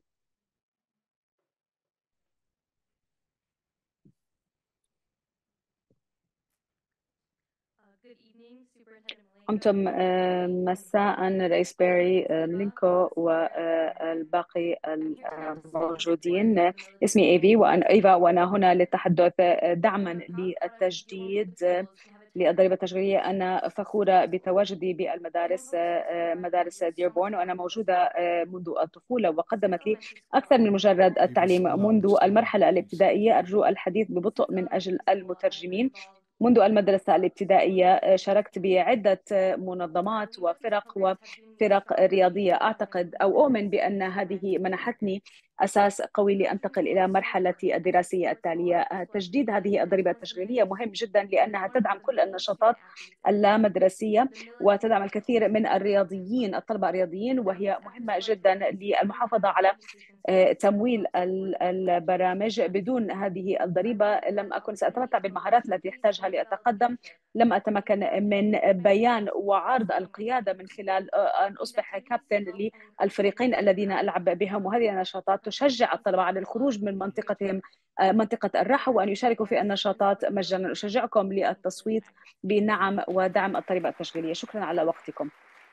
أنتم مساء رئيس بيري ملينكو والباقي الموجودين. اسمي إيفا وأنا هنا للتحدث دعما للتجديد للضريبة التشغيلية. أنا فخورة بتواجدي بالمدارس مدارس ديربورن، وأنا موجودة منذ الطفولة وقدمت لي أكثر من مجرد التعليم. منذ المرحلة الابتدائية أرجو الحديث ببطء من أجل المترجمين. منذ المدرسة الابتدائية شاركت بعدة منظمات وفرق رياضية. أعتقد أو أؤمن بأن هذه منحتني أساس قوي لأنتقل إلى مرحلة الدراسية التالية. تجديد هذه الضريبة التشغيلية مهم جدا لأنها تدعم كل النشاطات اللامدرسية وتدعم الكثير من الطلبة الرياضيين، وهي مهمة جدا للمحافظة على تمويل البرامج. بدون هذه الضريبة لم أكن سأتمتع بالمهارات التي أحتاجها لأتقدم. لم أتمكن من بيان وعرض القيادة من خلال أن أصبح كابتن للفريقين الذين ألعب بهم، وهذه النشاطات تشجع الطلبة على الخروج من منطقتهم منطقة الراحة وأن يشاركوا في النشاطات مجانا. أشجعكم للتصويت بنعم ودعم الضريبة التشغيلية. شكرا على وقتكم.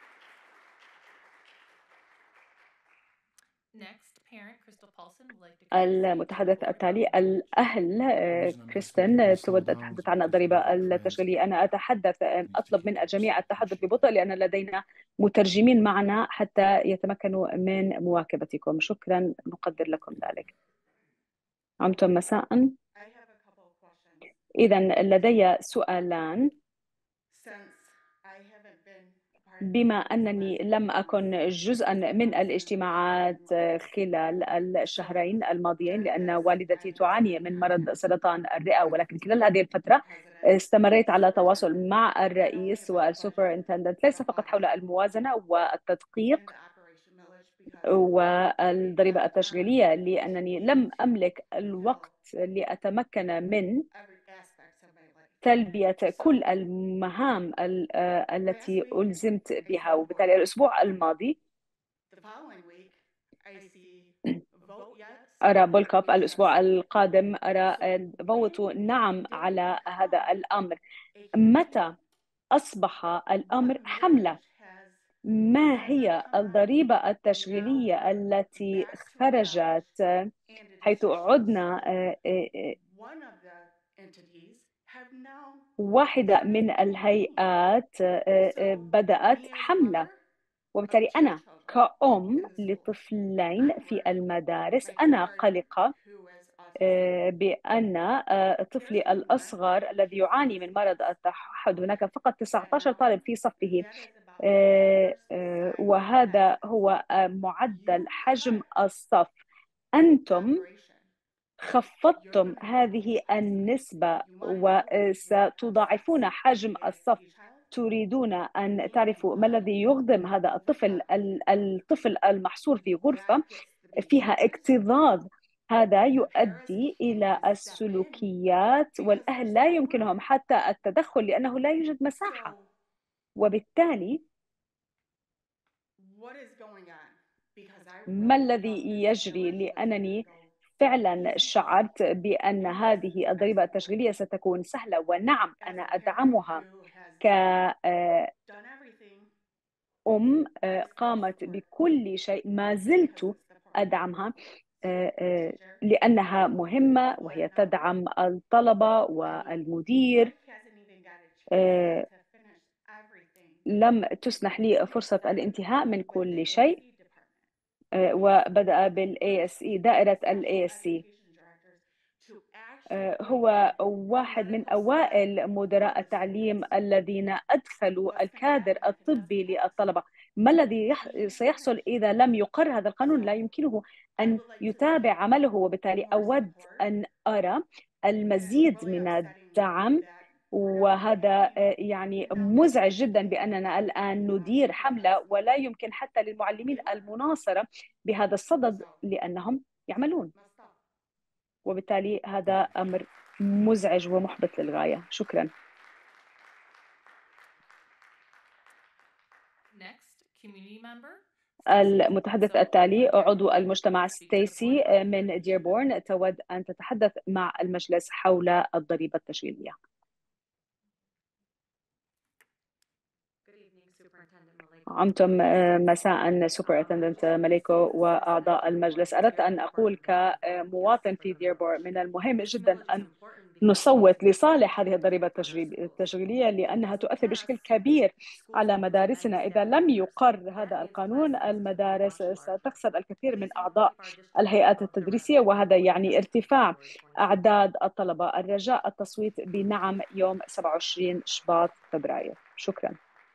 المتحدث التالي الأهل كريستين تود التحدث عن الضريبة التشغيلية. أنا أطلب من الجميع التحدث ببطء لأن لدينا مترجمين معنا حتى يتمكنوا من مواكبتكم. شكرا، نقدر لكم ذلك. عمتم مساء. إذا لدي سؤالان. بما أنني لم أكن جزءا من الاجتماعات خلال الشهرين الماضيين لأن والدتي تعاني من مرض سرطان الرئة، ولكن خلال هذه الفترة استمريت على تواصل مع الرئيس والسوبرنتندنت ليس فقط حول الموازنة والتدقيق والضريبة التشغيلية، لأنني لم أملك الوقت لأتمكن من تلبية كل المهام التي ألزمت بها. وبالتالي الأسبوع الماضي أرى بولكوب، الأسبوع القادم أرى فوتوا نعم على هذا الأمر. متى أصبح الأمر حملة؟ ما هي الضريبة التشغيلية التي خرجت حيث عدنا واحدة من الهيئات بدأت حملة؟ وبالتالي أنا كأم لطفلين في المدارس أنا قلقة بأن طفلي الأصغر الذي يعاني من مرض التوحد هناك فقط 19 طالب في صفه، وهذا هو معدل حجم الصف. أنتم خفضتم هذه النسبة وستضاعفون حجم الصف. تريدون أن تعرفوا ما الذي يغضب هذا الطفل المحصور في غرفة فيها اكتظاظ؟ هذا يؤدي إلى السلوكيات والأهل لا يمكنهم حتى التدخل لأنه لا يوجد مساحة. وبالتالي ما الذي يجري؟ لأنني فعلا شعرت بأن هذه الضريبة التشغيلية ستكون سهلة، ونعم أنا أدعمها كأم قامت بكل شيء. ما زلت أدعمها لأنها مهمة وهي تدعم الطلبة والمدير. لم تسنح لي فرصة الانتهاء من كل شيء، وبدأ بالASE دائرة الASC. هو واحد من أوائل مدراء التعليم الذين أدخلوا الكادر الطبي للطلبة. ما الذي سيحصل إذا لم يقر هذا القانون؟ لا يمكنه أن يتابع عمله، وبالتالي أود أن أرى المزيد من الدعم. وهذا يعني مزعج جدا بأننا الآن ندير حملة ولا يمكن حتى للمعلمين المناصرة بهذا الصدد لأنهم يعملون، وبالتالي هذا أمر مزعج ومحبط للغاية. شكرا. المتحدث التالي عضو المجتمع ستيسي من ديربورن تود أن تتحدث مع المجلس حول الضريبة التشغيلية. عمتم مساء سوبرنتندنت ماليكو وأعضاء المجلس. أردت أن أقول كمواطن في ديربورن من المهم جدا أن نصوت لصالح هذه الضريبة التشغيلية لأنها تؤثر بشكل كبير على مدارسنا. إذا لم يقر هذا القانون المدارس ستخسر الكثير من أعضاء الهيئات التدريسية، وهذا يعني ارتفاع أعداد الطلبة. الرجاء التصويت بنعم يوم 27 شباط فبراير. شكرا.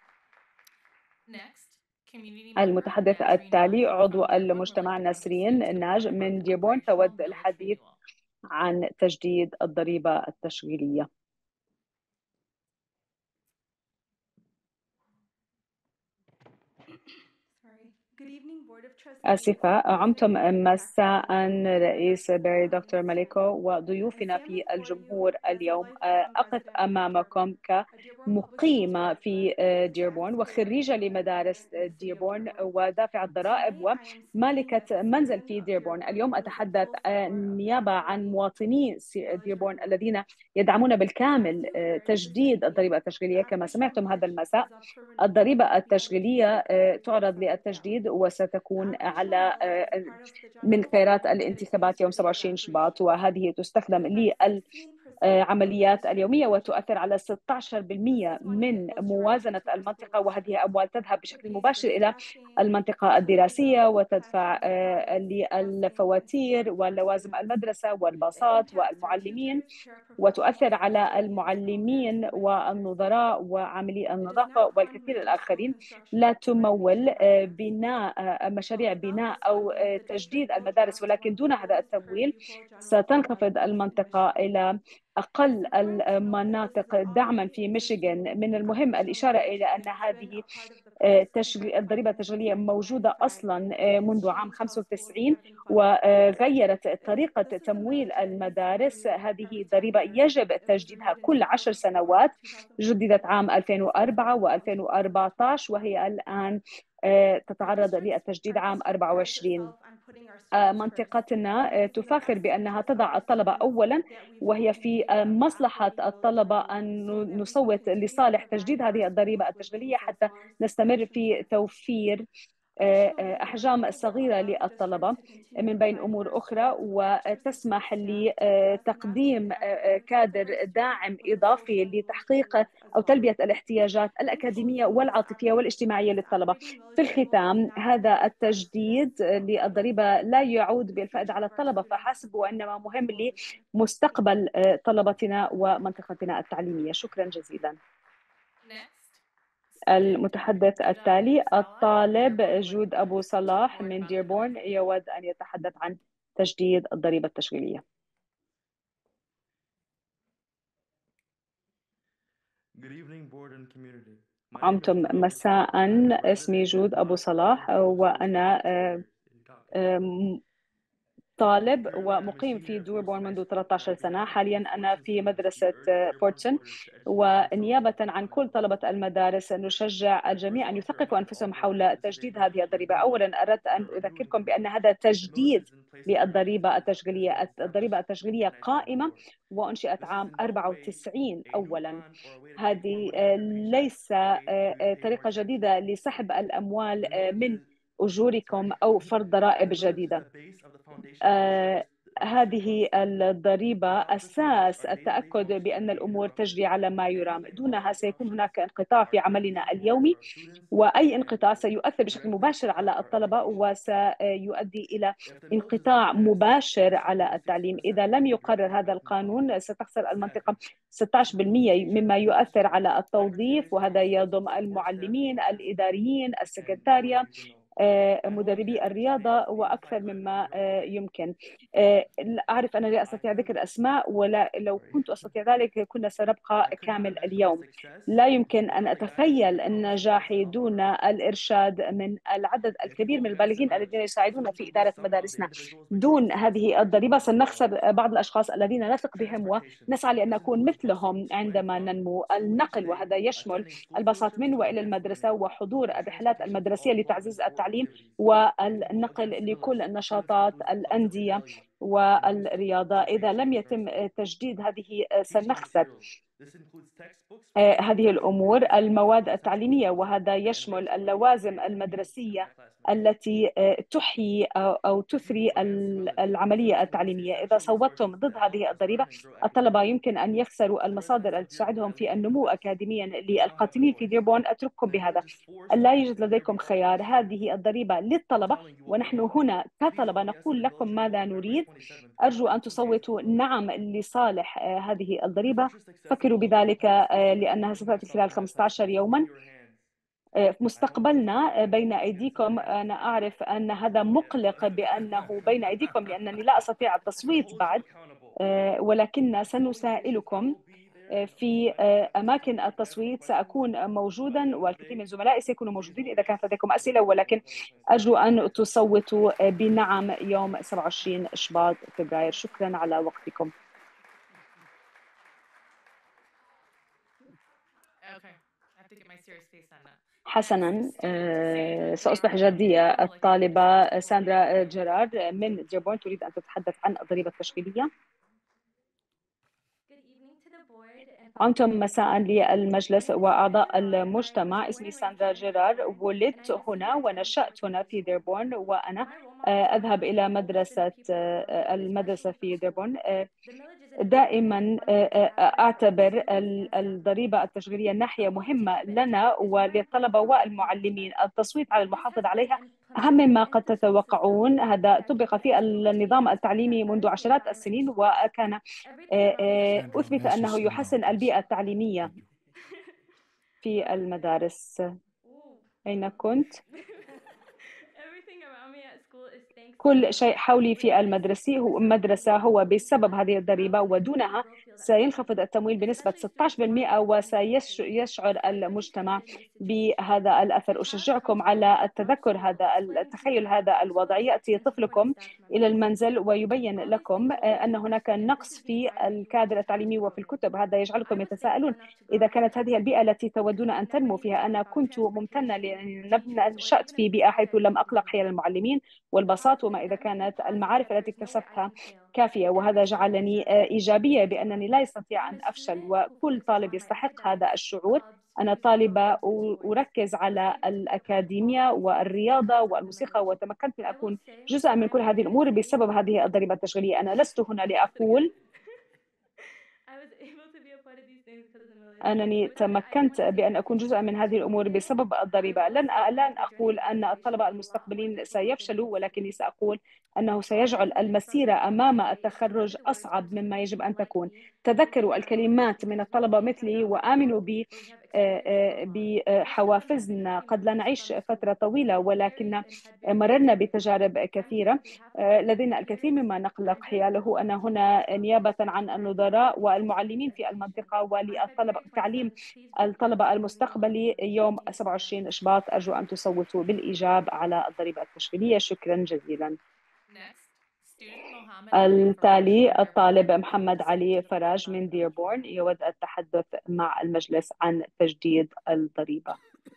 المتحدث التالي عضو المجتمع نسرين ناج من ديربورن تود الحديث عن تجديد الضريبة التشغيلية. آسفة. عمتم مساء رئيس باري دكتور ماليكو وضيوفنا في الجمهور اليوم. أقف أمامكم كمقيمة في ديربورن وخريجة لمدارس ديربورن ودافعة ضرائب ومالكة منزل في ديربورن. اليوم أتحدث نيابة عن مواطني ديربورن الذين يدعمون بالكامل تجديد الضريبة التشغيلية. كما سمعتم هذا المساء الضريبة التشغيلية تعرض للتجديد وستكون على من خيارات الانتخابات يوم 27 شباط، وهذه تستخدم للعمليات اليومية وتؤثر على 16% من موازنة المنطقة، وهذه أموال تذهب بشكل مباشر إلى المنطقة الدراسية وتدفع للفواتير ولوازم المدرسة والباصات والمعلمين، وتؤثر على المعلمين والنظراء وعاملي النظافة والكثير الآخرين. لا تمول بناء مشاريع بناء أو تجديد المدارس، ولكن دون هذا التمويل ستنخفض المنطقة إلى أقل المناطق دعما في ميشيغان. من المهم الإشارة إلى أن هذه الضريبة التشغيلية موجودة أصلا منذ عام 95 وغيرت طريقة تمويل المدارس. هذه ضريبة يجب تجديدها كل 10 سنوات، جددت عام 2004 و2014 وهي الآن تتعرض للتجديد عام 24. منطقتنا تفاخر بأنها تضع الطلبة أولا، وهي في مصلحة الطلبة أن نصوت لصالح تجديد هذه الضريبة التشغيلية حتى نستمر في توفير أحجام صغيرة للطلبة من بين أمور أخرى، وتسمح لتقديم كادر داعم إضافي لتحقيق أو تلبية الاحتياجات الأكاديمية والعاطفية والاجتماعية للطلبة. في الختام، هذا التجديد للضريبة لا يعود بالفائدة على الطلبة فحسب، وإنما مهم لمستقبل طلبتنا ومنطقتنا التعليمية. شكرا جزيلا. المتحدث التالي الطالب جود أبو صلاح من ديربورن يود أن يتحدث عن تجديد الضريبة التشغيلية. عمتم مساء. اسمي جود أبو صلاح وأنا طالب ومقيم في ديربورن منذ 13 سنة. حاليا أنا في مدرسة فورتسون، ونيابة عن كل طلبة المدارس نشجع الجميع أن يثقفوا أنفسهم حول تجديد هذه الضريبة. أولا أردت أن أذكركم بأن هذا تجديد للضريبة التشغيلية. الضريبة التشغيلية قائمة وأنشئت عام 94. أولا هذه ليس طريقة جديدة لسحب الأموال من أجوركم أو فرض ضرائب جديدة. هذه الضريبة أساس التأكد بأن الأمور تجري على ما يرام. دونها سيكون هناك انقطاع في عملنا اليومي، وأي انقطاع سيؤثر بشكل مباشر على الطلبة وسيؤدي إلى انقطاع مباشر على التعليم. إذا لم يقرر هذا القانون ستخسر المنطقة 16% مما يؤثر على التوظيف، وهذا يضم المعلمين، الإداريين، السكرتارية، مدربي الرياضة وأكثر مما يمكن. أعرف أنني لا أستطيع ذكر أسماء، ولا لو كنت أستطيع ذلك كنا سنبقى كامل اليوم. لا يمكن أن أتخيل النجاح دون الإرشاد من العدد الكبير من البالغين الذين يساعدون في إدارة مدارسنا. دون هذه الضريبة سنخسر بعض الأشخاص الذين نثق بهم ونسعى لأن نكون مثلهم عندما ننمو. النقل، وهذا يشمل الباصات من وإلى المدرسة وحضور الرحلات المدرسية لتعزيز التعليم والنقل لكل النشاطات الأندية والرياضة. إذا لم يتم تجديد هذه سنخسر هذه الأمور. المواد التعليمية، وهذا يشمل اللوازم المدرسية التي تحيي أو تثري العملية التعليمية. إذا صوتتم ضد هذه الضريبة، الطلبة يمكن أن يخسروا المصادر التي تساعدهم في النمو أكاديميا. للقاتلين في ديربون أترككم بهذا: لا يوجد لديكم خيار. هذه الضريبة للطلبة، ونحن هنا كطلبة نقول لكم ماذا نريد. أرجو أن تصوتوا نعم لصالح هذه الضريبة. فكروا بذلك لأنها ستأتي خلال 15 يوما. مستقبلنا بين أيديكم. أنا أعرف أن هذا مقلق بأنه بين أيديكم لأنني لا أستطيع التصويت بعد، ولكن سنسائلكم في أماكن التصويت. سأكون موجودا والكثير من زملائي سيكونوا موجودين إذا كانت لديكم أسئلة، ولكن أرجو أن تصوتوا بنعم يوم 27 شباط فبراير. شكرا على وقتكم. حسنا، سأصبح جدية. الطالبة ساندرا جيرارد من ديربون تريد أن تتحدث عن الضريبة التشغيلية. أنتم مساء للمجلس وأعضاء المجتمع. اسمي ساندرا جيرار، ولدت هنا ونشأت هنا في ديربون، وأنا أذهب إلى المدرسة في ديربون. دائما أعتبر الضريبة التشغيلية ناحية مهمة لنا وللطلبة والمعلمين. التصويت على المحافظة عليها أهم مما قد تتوقعون. هذا طبق في النظام التعليمي منذ عشرات السنين، وكان أثبت أنه يحسن البيئة التعليمية في المدارس. أين كنت؟ كل شيء حولي في المدرسة هو بسبب هذه الضريبة، ودونها سينخفض التمويل بنسبة 16% وسيشعر المجتمع بهذا الأثر. أشجعكم على التخيل هذا الوضع. يأتي طفلكم إلى المنزل ويبين لكم أن هناك نقص في الكادر التعليمي وفي الكتب. هذا يجعلكم يتساءلون إذا كانت هذه البيئة التي تودون أن تنمو فيها. أنا كنت ممتنة لأن نشأت في بيئة حيث لم أقلق حيال المعلمين والبساط، وما إذا كانت المعارف التي اكتسبتها كافية، وهذا جعلني إيجابية بأنني لا أستطيع أن أفشل، وكل طالب يستحق هذا الشعور. أنا طالبة أركز على الأكاديمية والرياضة والموسيقى، وتمكنت من أكون جزءا من كل هذه الأمور بسبب هذه الضريبة التشغيلية. أنا لست هنا لأقول أنني تمكنت بأن أكون جزءا من هذه الأمور بسبب الضريبة. لن أقول أن الطلبة المستقبلين سيفشلوا، ولكني سأقول أنه سيجعل المسيرة أمام التخرج أصعب مما يجب أن تكون. تذكروا الكلمات من الطلبة مثلي وآمنوا بحوافزنا. قد لا نعيش فترة طويلة، ولكن مررنا بتجارب كثيرة. لدينا الكثير مما نقلق حياله. أنا هنا نيابة عن النظراء والمعلمين في المنطقة وللطلبة تعليم الطلبة المستقبلي يوم 27 شباط. أرجو أن تصوتوا بالإيجاب على الضريبة التشغيلية. شكرا جزيلا. التالي الطالب محمد علي فراج من ديربورن يود التحدث مع المجلس عن تجديد الضريبة.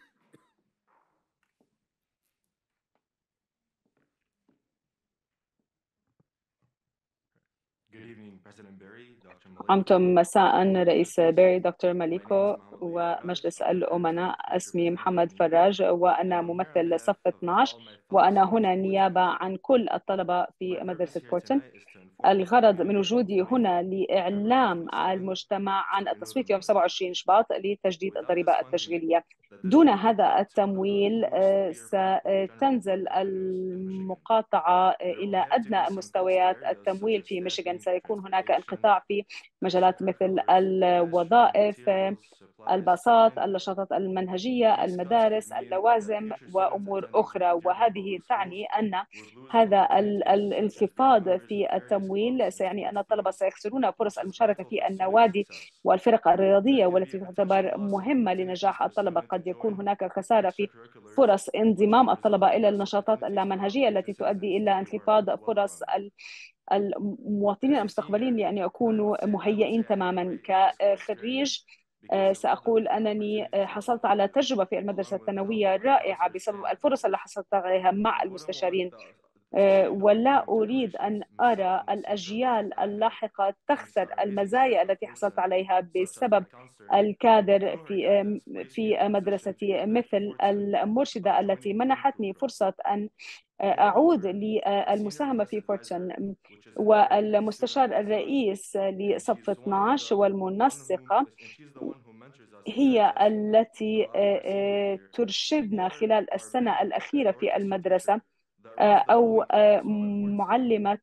أنتم مساء رئيس بيري، دكتور ماليكو ومجلس الأمناء. اسمي محمد فراج وأنا ممثل صف 12، وأنا هنا نيابة عن كل الطلبة في مدرسة بورتون. الغرض من وجودي هنا لإعلام المجتمع عن التصويت يوم 27 شباط لتجديد الضريبة التشغيلية. دون هذا التمويل ستنزل المقاطعة إلى أدنى مستويات التمويل في ميشيغان. سيكون هناك انقطاع في مجالات مثل الوظائف الباصات، النشاطات المنهجية، المدارس، اللوازم وأمور أخرى. وهذه تعني أن هذا الانخفاض في التمويل سيعني أن الطلبة سيخسرون فرص المشاركة في النوادي والفرق الرياضية والتي تعتبر مهمة لنجاح الطلبة. قد يكون هناك خسارة في فرص انضمام الطلبة إلى النشاطات اللامنهجية التي تؤدي إلى انخفاض فرص المواطنين المستقبليين لأن يكونوا مهيئين تماما. كخريج سأقول أنني حصلت على تجربة في المدرسة الثانوية رائعة بسبب الفرص اللي حصلت عليها مع المستشارين، ولا أريد أن أرى الأجيال اللاحقة تخسر المزايا التي حصلت عليها بسبب الكادر في مدرستي، مثل المرشدة التي منحتني فرصة أن أعود للمساهمة في فورتسون، والمستشار الرئيس لصف 12 والمنسقة هي التي ترشدنا خلال السنة الأخيرة في المدرسة، أو معلمة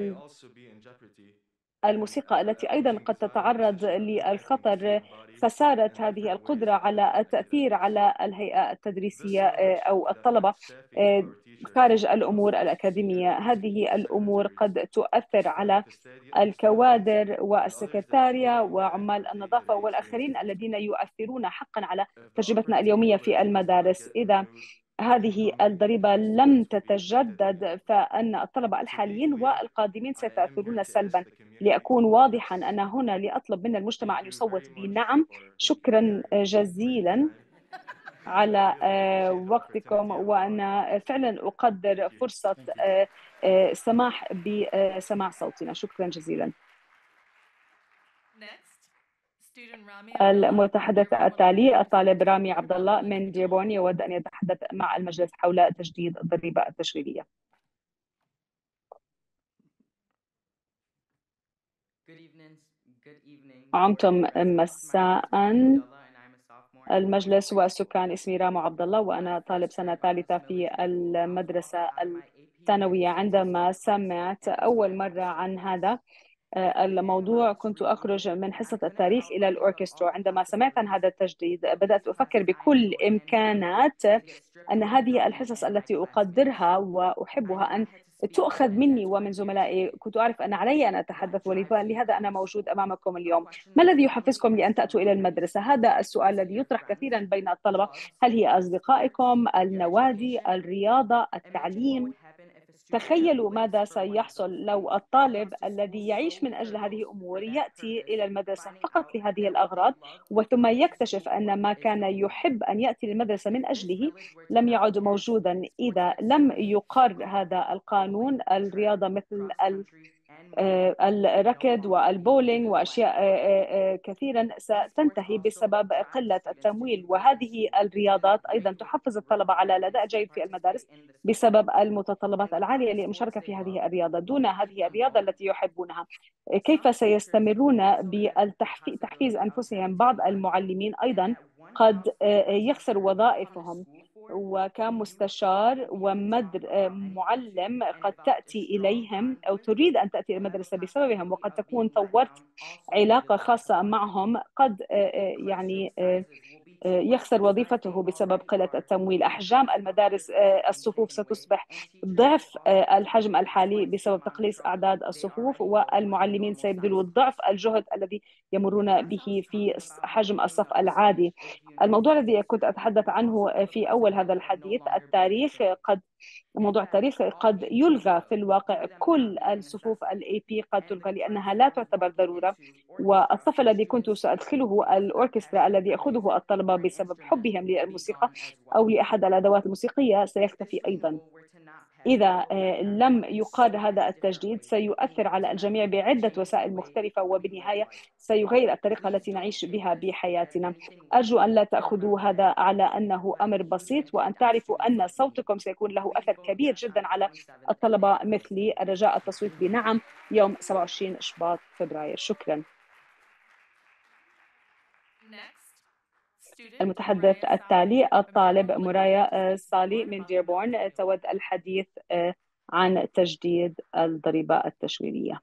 الموسيقى التي أيضا قد تتعرض للخطر، خسارة هذه القدرة على التأثير على الهيئة التدريسية أو الطلبة خارج الأمور الأكاديمية. هذه الأمور قد تؤثر على الكوادر والسكرتارية وعمال النظافة والآخرين الذين يؤثرون حقا على تجربتنا اليومية في المدارس. إذا هذه الضريبة لم تتجدد فإن الطلبة الحاليين والقادمين سيتأثرون سلبا. لأكون واضحا أنا هنا لأطلب من المجتمع أن يصوت بنعم. شكرا جزيلا على وقتكم، وأنا فعلا أقدر فرصة سماح بسماع صوتنا. شكرا جزيلا. المتحدث التالي الطالب رامي عبد الله من ديربون يود أن يتحدث مع المجلس حول تجديد الضريبة التشغيلية. عمتم مساء المجلس والسكان. اسمي رامو عبد الله وأنا طالب سنة ثالثة في المدرسة الثانوية. عندما سمعت أول مرة عن هذا الموضوع كنت أخرج من حصة التاريخ إلى الأوركسترا. عندما سمعت عن هذا التجديد بدأت أفكر بكل إمكانات أن هذه الحصص التي أقدرها وأحبها أن تؤخذ مني ومن زملائي. كنت أعرف أن علي أن أتحدث، ولهذا أنا موجود أمامكم اليوم. ما الذي يحفزكم لأن تأتوا إلى المدرسة؟ هذا السؤال الذي يطرح كثيرا بين الطلبة. هل هي أصدقائكم، النوادي، الرياضة، التعليم؟ تخيلوا ماذا سيحصل لو الطالب الذي يعيش من أجل هذه الأمور يأتي إلى المدرسة فقط لهذه الأغراض، وثم يكتشف أن ما كان يحب أن يأتي للمدرسة من أجله لم يعد موجودا. إذا لم يقر هذا القانون، الرياضة مثل الركض والبولينج وأشياء كثيرا ستنتهي بسبب قلة التمويل. وهذه الرياضات أيضا تحفز الطلبة على الأداء الجيد في المدارس بسبب المتطلبات العالية للمشاركة في هذه الرياضة. دون هذه الرياضة التي يحبونها كيف سيستمرون بتحفيز أنفسهم؟ بعض المعلمين أيضا قد يخسروا وظائفهم، وكمستشار ومعلم قد تأتي إليهم أو تريد أن تأتي المدرسة بسببهم، وقد تكون طورت علاقة خاصة معهم، قد يعني يخسر وظيفته بسبب قلة التمويل. أحجام المدارس الصفوف ستصبح ضعف الحجم الحالي بسبب تقليص أعداد الصفوف، والمعلمين سيبذلوا ضعف الجهد الذي يمرون به في حجم الصف العادي. الموضوع الذي كنت أتحدث عنه في أول هذا الحديث، موضوع التاريخ قد يلغى في الواقع. كل الصفوف الAP قد تلغى لأنها لا تعتبر ضرورة، والصف الذي كنت سأدخله الأوركسترا الذي يأخذه الطلبة بسبب حبهم للموسيقى أو لأحد الأدوات الموسيقية سيختفي أيضا. إذا لم يقر هذا التجديد سيؤثر على الجميع بعدة وسائل مختلفة، وبالنهاية سيغير الطريقة التي نعيش بها بحياتنا. أرجو أن لا تأخذوا هذا على أنه أمر بسيط، وأن تعرفوا أن صوتكم سيكون له أثر كبير جدا على الطلبة مثلي. رجاء التصويت بنعم يوم 27 شباط فبراير. شكرا. المتحدث التالي الطالب مرايا صالي من ديربون تود الحديث عن تجديد الضريبة التشغيلية.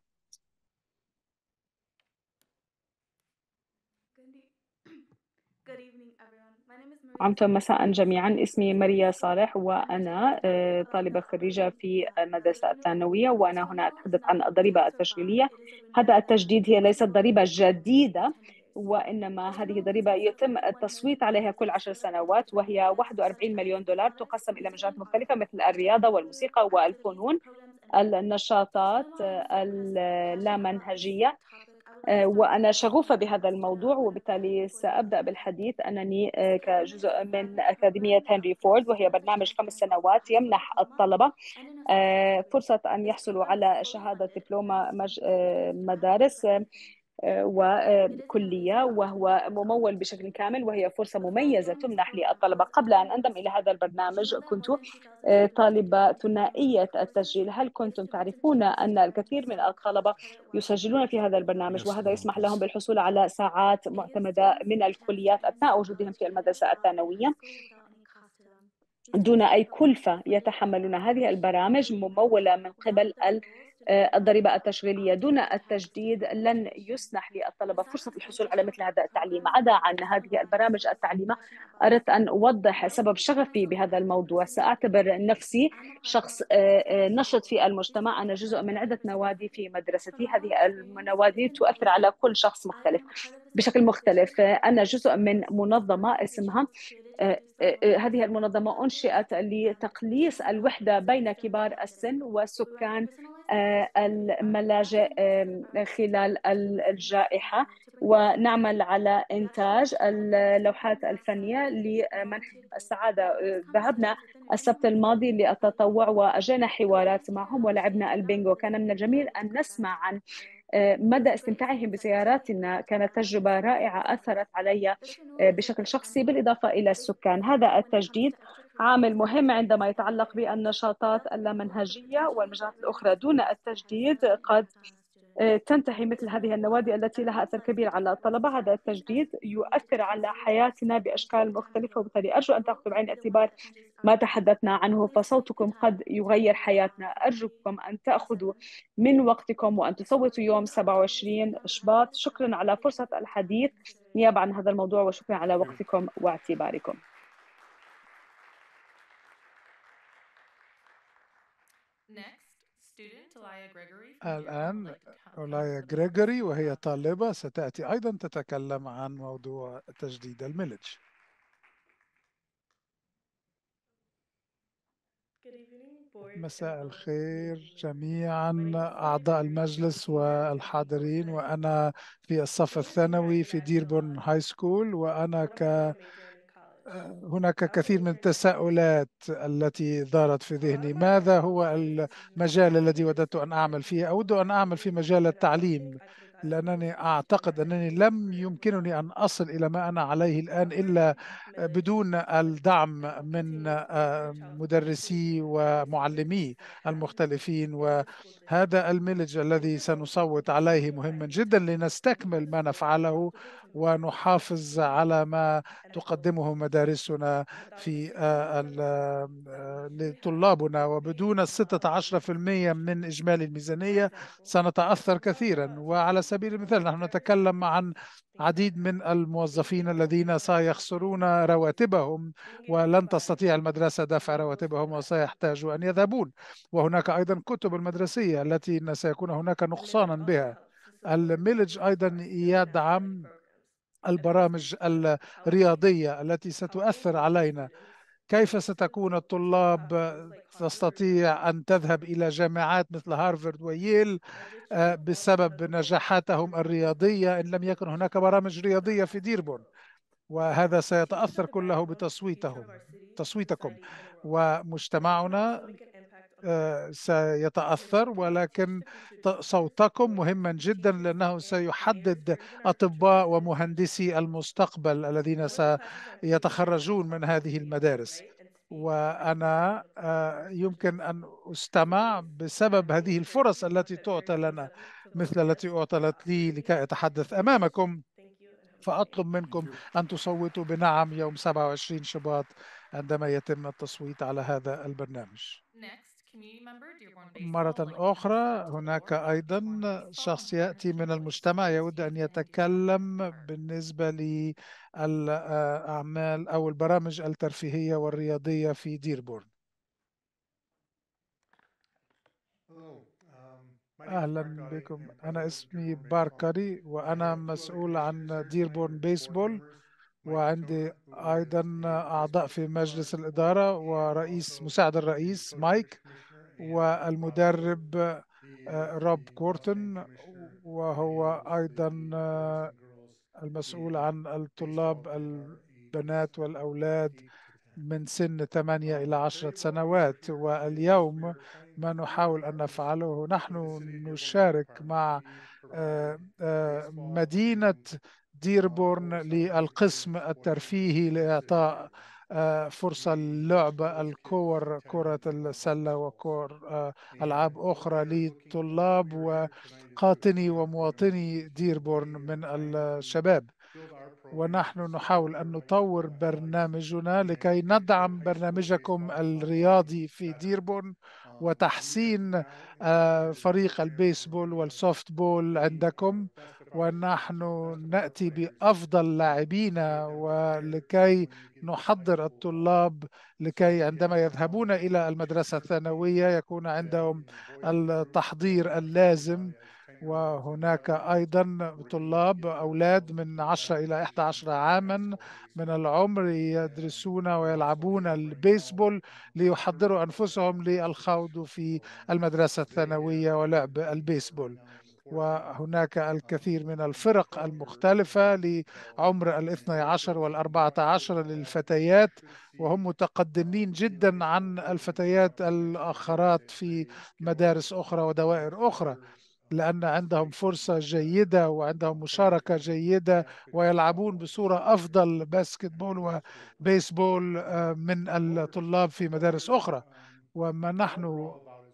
عمتم مساء جميعا. اسمي ماريا صالح وأنا طالبة خريجة في المدرسة الثانوية، وأنا هنا أتحدث عن الضريبة التشغيلية. هذا التجديد هي ليست ضريبة جديدة، وإنما هذه ضريبة يتم التصويت عليها كل 10 سنوات، وهي 41 مليون دولار تقسم إلى مجالات مختلفة مثل الرياضة والموسيقى والفنون، النشاطات اللامنهجية. وأنا شغوفة بهذا الموضوع، وبالتالي سأبدأ بالحديث. أنني كجزء من أكاديمية هنري فورد، وهي برنامج 5 سنوات يمنح الطلبة فرصة أن يحصلوا على شهادة دبلومة مدارس وكلية، وهو ممول بشكل كامل، وهي فرصة مميزة تمنح للطلبة. قبل أن أنضم إلى هذا البرنامج كنت طالبة ثنائية التسجيل. هل كنتم تعرفون أن الكثير من الطلبة يسجلون في هذا البرنامج، وهذا يسمح لهم بالحصول على ساعات معتمدة من الكليات أثناء وجودهم في المدرسة الثانوية دون أي كلفة يتحملون هذه البرامج ممولة من قبل الضريبة التشغيلية؟ دون التجديد لن يسنح للطلبة فرصة الحصول على مثل هذا التعليم. عدا عن هذه البرامج التعليمية، أردت أن أوضح سبب شغفي بهذا الموضوع. سأعتبر نفسي شخص نشط في المجتمع. أنا جزء من عدة نوادي في مدرستي. هذه النوادي تؤثر على كل شخص مختلف بشكل مختلف. أنا جزء من منظمة اسمها هذه المنظمة أنشئت لتقليص الوحدة بين كبار السن وسكان الملاجئ خلال الجائحة، ونعمل على إنتاج اللوحات الفنية لمنحهم السعادة. ذهبنا السبت الماضي للتطوع وأجرينا حوارات معهم ولعبنا البينغو. كان من الجميل أن نسمع عن مدى استمتاعهم بسياراتنا. كانت تجربة رائعة أثرت علي بشكل شخصي، بالإضافة إلى السكان. هذا التجديد عامل مهم عندما يتعلق بالنشاطات اللامنهجية والمجالات الأخرى. دون التجديد قد تنتهي مثل هذه النوادي التي لها أثر كبير على الطلبة. هذا التجديد يؤثر على حياتنا بأشكال مختلفة، وبالتالي أرجو أن تأخذوا بعين الاعتبار ما تحدثنا عنه، فصوتكم قد يغير حياتنا. أرجوكم أن تأخذوا من وقتكم وأن تصوتوا يوم 27 شباط. شكرا على فرصة الحديث نيابة عن هذا الموضوع، وشكرا على وقتكم واعتباركم. الآن أولايا غريغوري، وهي طالبة ستأتي أيضا تتكلم عن موضوع تجديد الميلج. مساء الخير جميعا أعضاء المجلس والحاضرين. وأنا في الصف الثانوي في ديربون هاي سكول، وأنا هناك كثير من التساؤلات التي دارت في ذهني. ماذا هو المجال الذي وددت أن أعمل فيه؟ أود أن أعمل في مجال التعليم، لأنني أعتقد أنني لم يمكنني أن أصل إلى ما أنا عليه الآن إلا بدون الدعم من مدرسي ومعلمي المختلفين. وهذا الميلج الذي سنصوت عليه مهم جدا لنستكمل ما نفعله ونحافظ على ما تقدمه مدارسنا في لطلابنا. وبدون 16% من إجمالي الميزانية سنتأثر كثيرا. وعلى سبيل المثال نحن نتكلم عن عديد من الموظفين الذين سيخسرون رواتبهم، ولن تستطيع المدرسة دفع رواتبهم وسيحتاجوا أن يذهبون. وهناك أيضا كتب المدرسية التي سيكون هناك نقصانا بها. الميلج أيضا يدعم البرامج الرياضية التي ستؤثر علينا. كيف ستكون الطلاب تستطيع أن تذهب إلى جامعات مثل هارفارد وييل بسبب نجاحاتهم الرياضية إن لم يكن هناك برامج رياضية في ديربون؟ وهذا سيتأثر كله تصويتكم، ومجتمعنا سيتأثر. ولكن صوتكم مهما جدا، لأنه سيحدد أطباء ومهندسي المستقبل الذين سيتخرجون من هذه المدارس. وأنا يمكن أن أستمع بسبب هذه الفرص التي تعطى لنا مثل التي أعطت لي لكي أتحدث أمامكم. فأطلب منكم أن تصوتوا بنعم يوم 27 شباط عندما يتم التصويت على هذا البرنامج. مرة أخرى هناك أيضا شخص يأتي من المجتمع يود أن يتكلم بالنسبة للأعمال أو البرامج الترفيهية والرياضية في ديربورن. أهلا بكم، أنا اسمي باركري وأنا مسؤول عن ديربورن بيسبول، وعندي أيضا أعضاء في مجلس الإدارة ورئيس مساعد الرئيس مايك، والمدرب روب كورتن، وهو أيضا المسؤول عن الطلاب البنات والأولاد من سن 8 إلى 10 سنوات. واليوم ما نحاول أن نفعله، نحن نشارك مع مدينة ديربورن للقسم الترفيهي لإعطاء فرصة للعب الكور، كرة السلة وكور ألعاب أخرى لطلاب وقاطني ومواطني ديربورن من الشباب. ونحن نحاول أن نطور برنامجنا لكي ندعم برنامجكم الرياضي في ديربورن وتحسين فريق البيسبول والسوفت بول عندكم، ونحن نأتي بأفضل لاعبين ولكي نحضر الطلاب لكي عندما يذهبون إلى المدرسة الثانوية يكون عندهم التحضير اللازم. وهناك أيضا طلاب أولاد من 10 إلى 11 عاما من العمر يدرسون ويلعبون البيسبول ليحضروا أنفسهم للخوض في المدرسة الثانوية ولعب البيسبول. وهناك الكثير من الفرق المختلفة لعمر 12 وال14 للفتيات، وهم متقدمين جدا عن الفتيات الآخرات في مدارس أخرى ودوائر أخرى، لأن عندهم فرصة جيدة وعندهم مشاركة جيدة ويلعبون بصورة أفضل باسكت بول وبيسبول من الطلاب في مدارس أخرى. وما نحن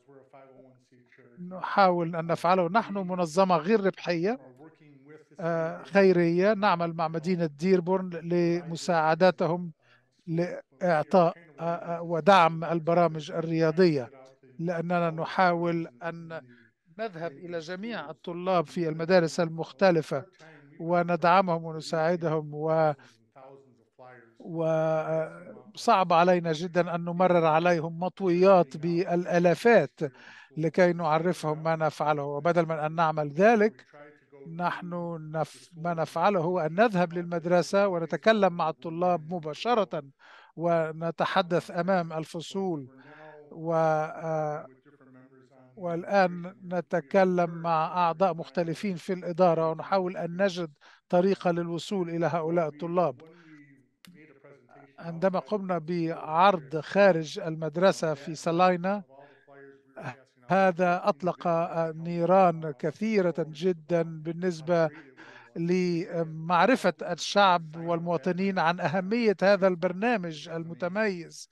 نحاول أن نفعله، نحن منظمة غير ربحية خيرية نعمل مع مدينة ديربورن لمساعدتهم لإعطاء ودعم البرامج الرياضية، لأننا نحاول أن نذهب إلى جميع الطلاب في المدارس المختلفة وندعمهم ونساعدهم. وصعب علينا جدا أن نمرر عليهم مطويات بالآلافات لكي نعرفهم ما نفعله، وبدل من أن نعمل ذلك نحن ما نفعله هو أن نذهب للمدرسة ونتكلم مع الطلاب مباشرة ونتحدث أمام الفصول. والآن نتكلم مع أعضاء مختلفين في الإدارة ونحاول أن نجد طريقة للوصول إلى هؤلاء الطلاب. عندما قمنا بعرض خارج المدرسة في سلاينا، هذا أطلق نيران كثيرة جدا بالنسبة لمعرفة الشعب والمواطنين عن أهمية هذا البرنامج المتميز.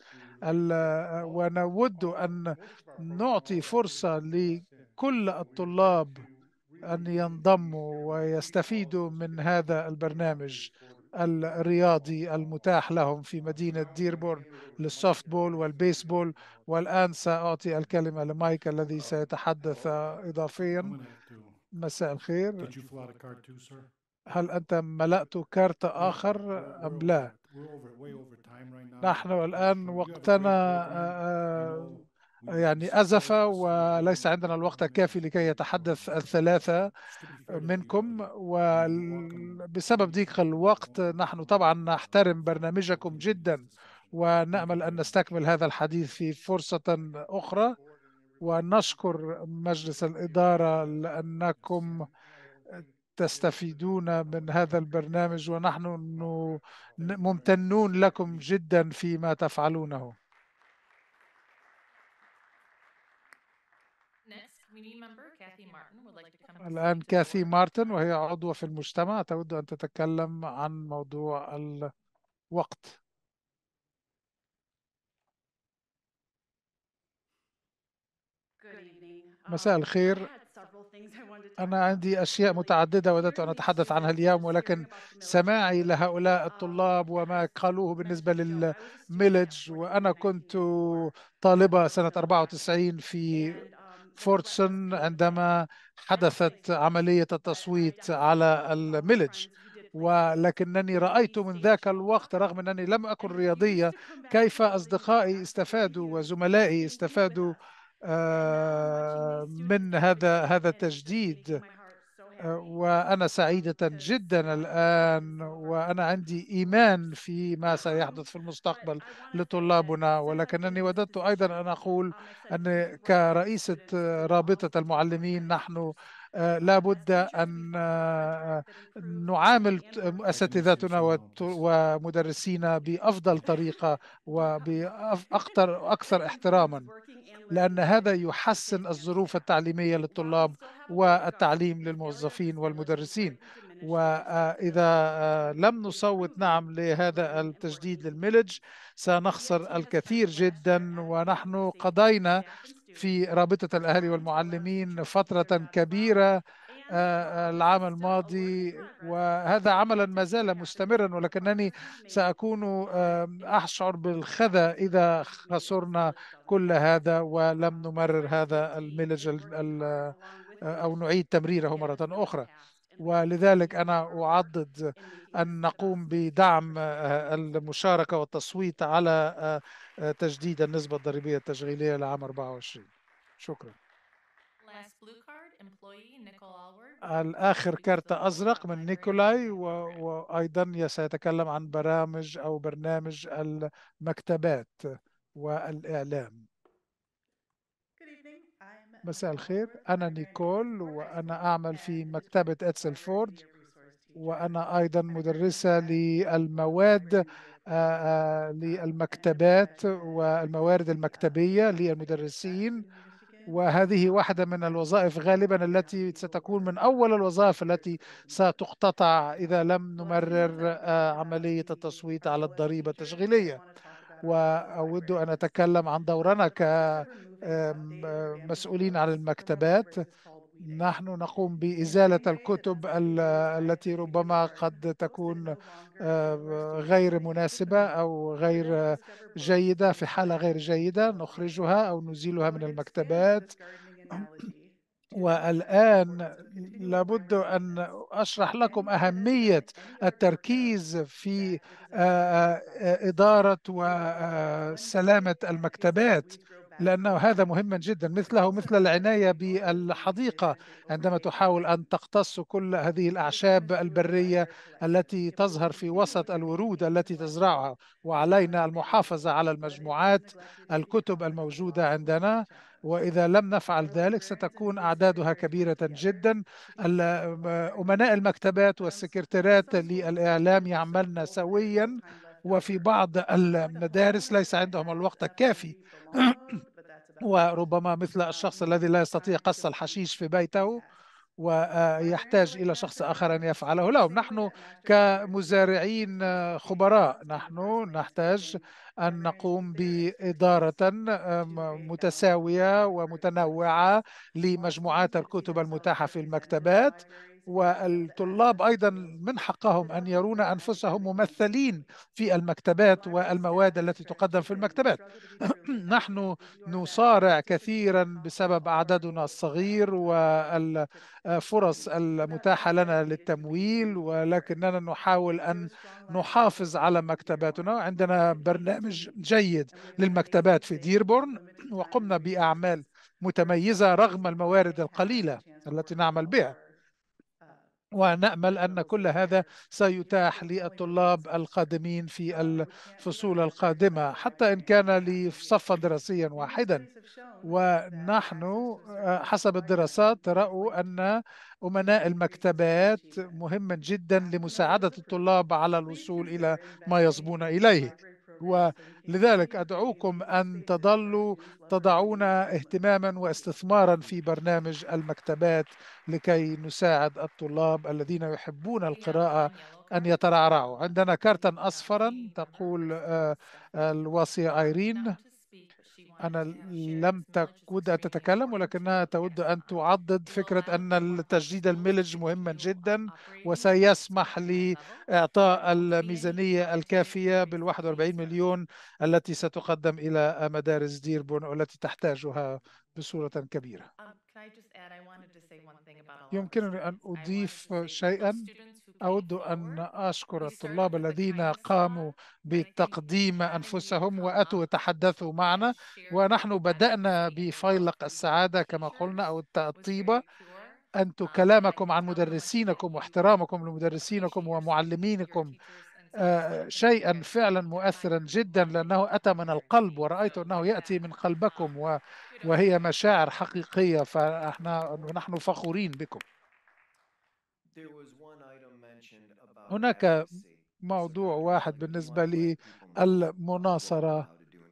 ونود أن نعطي فرصة لكل الطلاب أن ينضموا ويستفيدوا من هذا البرنامج الرياضي المتاح لهم في مدينة ديربورن للسوفت بول والبيسبول. والآن سأعطي الكلمة لمايك الذي سيتحدث إضافيا. مساء الخير، هل أنت ملأت كارت آخر أم لا؟ نحن الآن وقتنا يعني أزف وليس عندنا الوقت الكافي لكي يتحدث الثلاثة منكم، وبسبب ضيق الوقت نحن طبعا نحترم برنامجكم جدا ونأمل أن نستكمل هذا الحديث في فرصة أخرى. ونشكر مجلس الإدارة لأنكم تستفيدون من هذا البرنامج، ونحن ممتنون لكم جدا فيما تفعلونه. الآن كاثي مارتن، وهي عضوة في المجتمع، تود أن تتكلم عن موضوع الوقت. مساء الخير، أنا عندي أشياء متعددة وددت أن أتحدث عنها اليوم، ولكن سماعي لهؤلاء الطلاب وما قالوه بالنسبة للميلج، وأنا كنت طالبة سنة 94 في فورتسون عندما حدثت عملية التصويت على الميلج، ولكنني رأيت من ذاك الوقت رغم أنني لم أكن رياضية كيف أصدقائي استفادوا وزملائي استفادوا من هذا التجديد. وأنا سعيدة جدا الآن، وأنا عندي إيمان فيما سيحدث في المستقبل لطلابنا. ولكنني وددت أيضا أن أقول أن كرئيسة رابطة المعلمين نحن لا بد أن نعامل أساتذتنا ومدرسينا بأفضل طريقة وبأكثر احتراما، لأن هذا يحسن الظروف التعليمية للطلاب والتعليم للموظفين والمدرسين. وإذا لم نصوت نعم لهذا التجديد للميلج سنخسر الكثير جدا. ونحن قضينا في رابطة الأهالي والمعلمين فترة كبيرة العام الماضي، وهذا عملا ما زال مستمرا، ولكنني سأكون أشعر بالخذى إذا خسرنا كل هذا ولم نمرر هذا الميلج أو نعيد تمريره مرة أخرى. ولذلك أنا أعضد أن نقوم بدعم المشاركة والتصويت على تجديد النسبة الضريبية التشغيلية لعام 24. شكرا. الآخر كارت أزرق من نيكولاي، وأيضا سيتكلم عن برنامج المكتبات والإعلام. مساء الخير، أنا نيكول وأنا أعمل في مكتبة إتسلفورد، وأنا أيضا مدرسة للمواد للمكتبات والموارد المكتبية للمدرسين. وهذه واحدة من الوظائف غالبا التي ستكون من أول الوظائف التي ستقتطع إذا لم نمرر عملية التصويت على الضريبة التشغيلية. وأود أن أتكلم عن دورنا كمسؤولين عن المكتبات. نحن نقوم بإزالة الكتب التي ربما قد تكون غير مناسبة أو غير جيدة، في حالة غير جيدة نخرجها أو نزيلها من المكتبات. والآن لابد أن أشرح لكم أهمية التركيز في إدارة وسلامة المكتبات، لأنه هذا مهم جدا، مثل العناية بالحديقة عندما تحاول أن تقتص كل هذه الأعشاب البرية التي تظهر في وسط الورود التي تزرعها. وعلينا المحافظة على المجموعات الكتب الموجودة عندنا، وإذا لم نفعل ذلك ستكون أعدادها كبيرة جدا. أمناء المكتبات والسكرتيرات للإعلام يعملن سويا، وفي بعض المدارس ليس عندهم الوقت الكافي وربما مثل الشخص الذي لا يستطيع قص الحشيش في بيته ويحتاج إلى شخص آخر أن يفعله لهم. نحن كمزارعين خبراء نحن نحتاج أن نقوم بإدارة متساوية ومتنوعة لمجموعات الكتب المتاحة في المكتبات. والطلاب أيضا من حقهم أن يرون أنفسهم ممثلين في المكتبات والمواد التي تقدم في المكتبات. نحن نصارع كثيرا بسبب عددنا الصغير والفرص المتاحة لنا للتمويل، ولكننا نحاول أن نحافظ على مكتباتنا. عندنا برنامج جيد للمكتبات في ديربورن، وقمنا بأعمال متميزة رغم الموارد القليلة التي نعمل بها، ونأمل أن كل هذا سيتاح للطلاب القادمين في الفصول القادمة حتى إن كان لصفا دراسيا واحدا. ونحن حسب الدراسات رأوا أن أمناء المكتبات مهم جدا لمساعدة الطلاب على الوصول إلى ما يصبون إليه. ولذلك أدعوكم أن تضعون اهتماما واستثمارا في برنامج المكتبات لكي نساعد الطلاب الذين يحبون القراءة أن يترعرعوا. عندنا كارتا أصفرا تقول الوصية آيرين. أنا لم تود أن تتكلم، ولكنها تود أن تعضد فكرة أن تجديد الميلج مهما جدا وسيسمح لإعطاء الميزانية الكافية بال41 مليون التي ستقدم إلى مدارس ديربون والتي تحتاجها بصورة كبيرة. يمكنني أن أضيف شيئا. أود أن أشكر الطلاب الذين قاموا بتقديم أنفسهم وأتوا يتحدثوا معنا، ونحن بدأنا بفيلق السعادة كما قلنا أو الطيبة. أنتم كلامكم عن مدرسينكم واحترامكم لمدرسينكم ومعلمينكم شيئا فعلا مؤثرا جدا، لأنه أتى من القلب ورأيت أنه يأتي من قلبكم وهي مشاعر حقيقية، فنحن فخورين بكم. هناك موضوع واحد بالنسبة للمناصرة،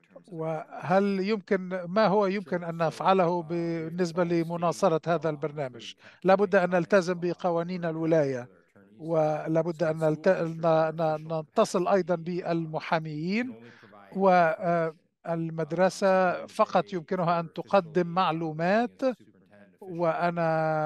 ما هو يمكن أن نفعله بالنسبة لمناصرة هذا البرنامج؟ لابد أن نلتزم بقوانين الولاية، ولابد أن نتصل أيضا بالمحاميين، والمدرسة فقط يمكنها أن تقدم معلومات. وأنا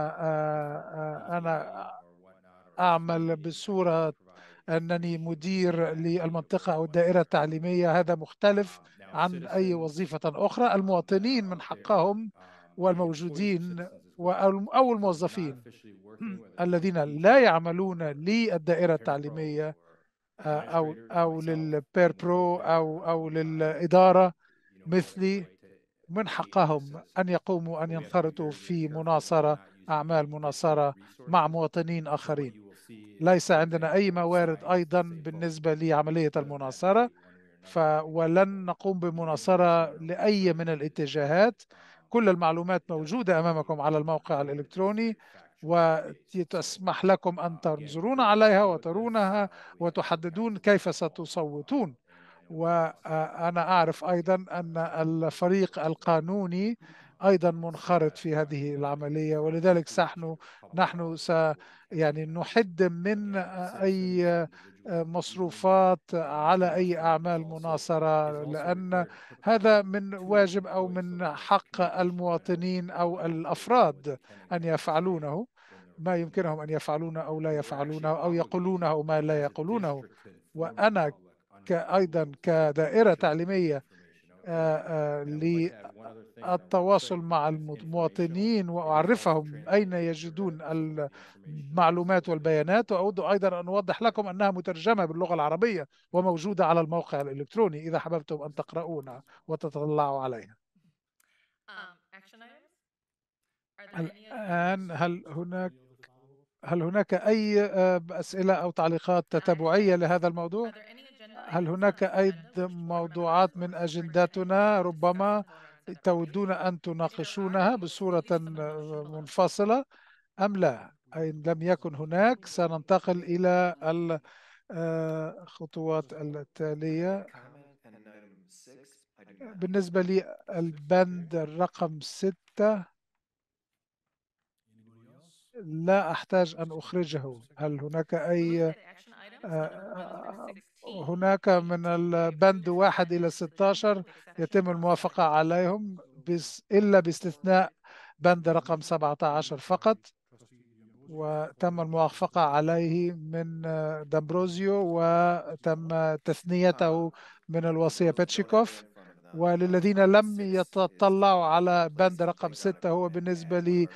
أعمل بصورة أنني مدير للمنطقة أو الدائرة التعليمية. هذا مختلف عن أي وظيفة أخرى. المواطنين من حقهم والموجودين أو الموظفين الذين لا يعملون للدائرة التعليمية أو للبير برو أو للإدارة مثلي، من حقهم أن يقوموا أن ينخرطوا في أعمال مناصرة مع مواطنين آخرين. ليس عندنا أي موارد أيضا بالنسبة لعملية المناصرة، ولن نقوم بمناصرة لأي من الاتجاهات. كل المعلومات موجودة أمامكم على الموقع الإلكتروني، وتسمح لكم أن تنظرون عليها وترونها وتحددون كيف ستصوتون. وأنا أعرف أيضا أن الفريق القانوني أيضا منخرط في هذه العملية، ولذلك نحن يعني نحد من أي مصروفات على أي أعمال مناصرة، لأن هذا من واجب أو من حق المواطنين أو الأفراد أن يفعلونه، ما يمكنهم أن يفعلونه أو لا يفعلونه أو يقولونه أو ما لا يقولونه. وأنا أيضا كدائرة تعليمية للتواصل مع المواطنين وأعرفهم أين يجدون المعلومات والبيانات. وأود أيضا أن أوضح لكم أنها مترجمة باللغة العربية وموجودة على الموقع الإلكتروني إذا حببتم أن تقرؤونها وتتطلعوا عليها. الآن هل هناك أي أسئلة أو تعليقات تتبعية لهذا الموضوع؟ هل هناك أي موضوعات من أجندتنا ربما تودون أن تناقشونها بصورة منفصلة أم لا؟ إن لم يكن هناك سننتقل إلى الخطوات التالية. بالنسبة لي البند الرقم 6 لا أحتاج أن أخرجه. هل هناك أي هناك من البند 1 إلى 16 يتم الموافقة عليهم إلا باستثناء بند رقم 17 فقط، وتم الموافقة عليه من دامبروزيو وتم تثنيته من الوصية بيتشيكوف. وللذين لم يتطلعوا على بند رقم 6 هو بالنسبة لي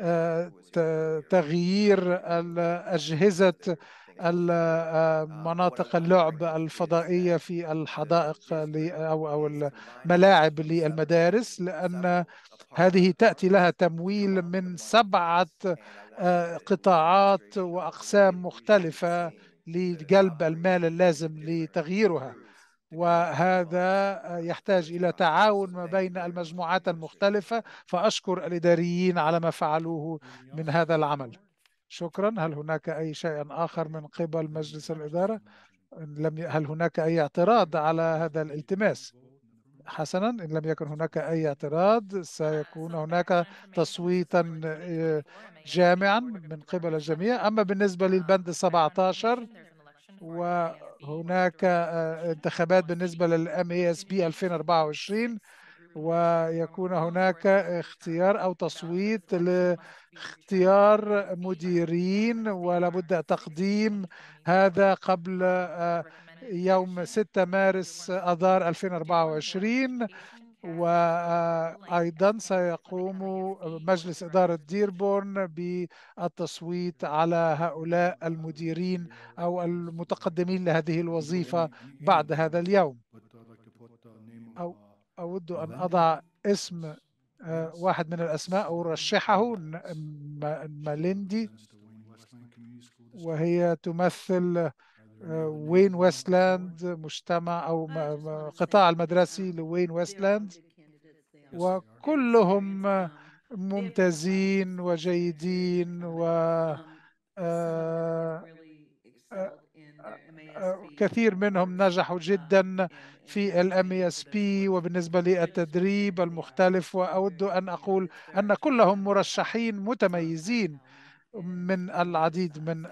تغيير أجهزة مناطق اللعب الفضائية في الحدائق أو الملاعب للمدارس، لأن هذه تأتي لها تمويل من 7 قطاعات وأقسام مختلفة لجلب المال اللازم لتغييرها، وهذا يحتاج إلى تعاون ما بين المجموعات المختلفة. فأشكر الإداريين على ما فعلوه من هذا العمل. شكرا. هل هناك أي شيء آخر من قبل مجلس الإدارة؟ هل هناك أي اعتراض على هذا الالتماس؟ حسنا، إن لم يكن هناك أي اعتراض سيكون هناك تصويتا جامعا من قبل الجميع. أما بالنسبة للبند 17 وهناك انتخابات بالنسبة للMASB 2024، ويكون هناك اختيار أو تصويت لاختيار مديرين، ولا بد تقديم هذا قبل يوم 6 مارس آذار 2024. وأيضا سيقوم مجلس إدارة ديربورن بالتصويت على هؤلاء المديرين أو المتقدمين لهذه الوظيفة بعد هذا اليوم. أود أن أضع اسم واحد من الأسماء أو رشحه، ماليندي، وهي تمثل وين ويستلاند، مجتمع أو قطاع المدرسي لوين ويستلاند، وكلهم ممتازين وجيدين، و كثير منهم نجحوا جدا في الMASP وبالنسبة للتدريب المختلف. وأود أن أقول أن كلهم مرشحين متميزين من العديد من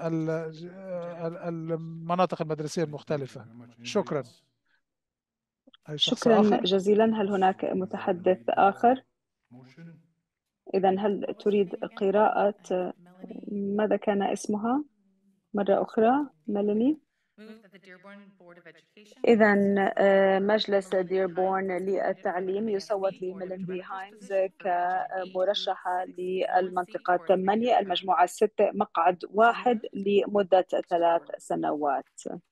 المناطق المدرسية المختلفة. شكرا. أي شخص شكرا آخر؟ جزيلا. هل هناك متحدث آخر؟ إذا هل تريد قراءة ماذا كان اسمها مرة أخرى؟ ميلاني. إذا مجلس ديربورن للتعليم يصوت لميليندي هاينز كمرشحة للمنطقة 8 المجموعة 6 مقعد 1 لمدة 3 سنوات.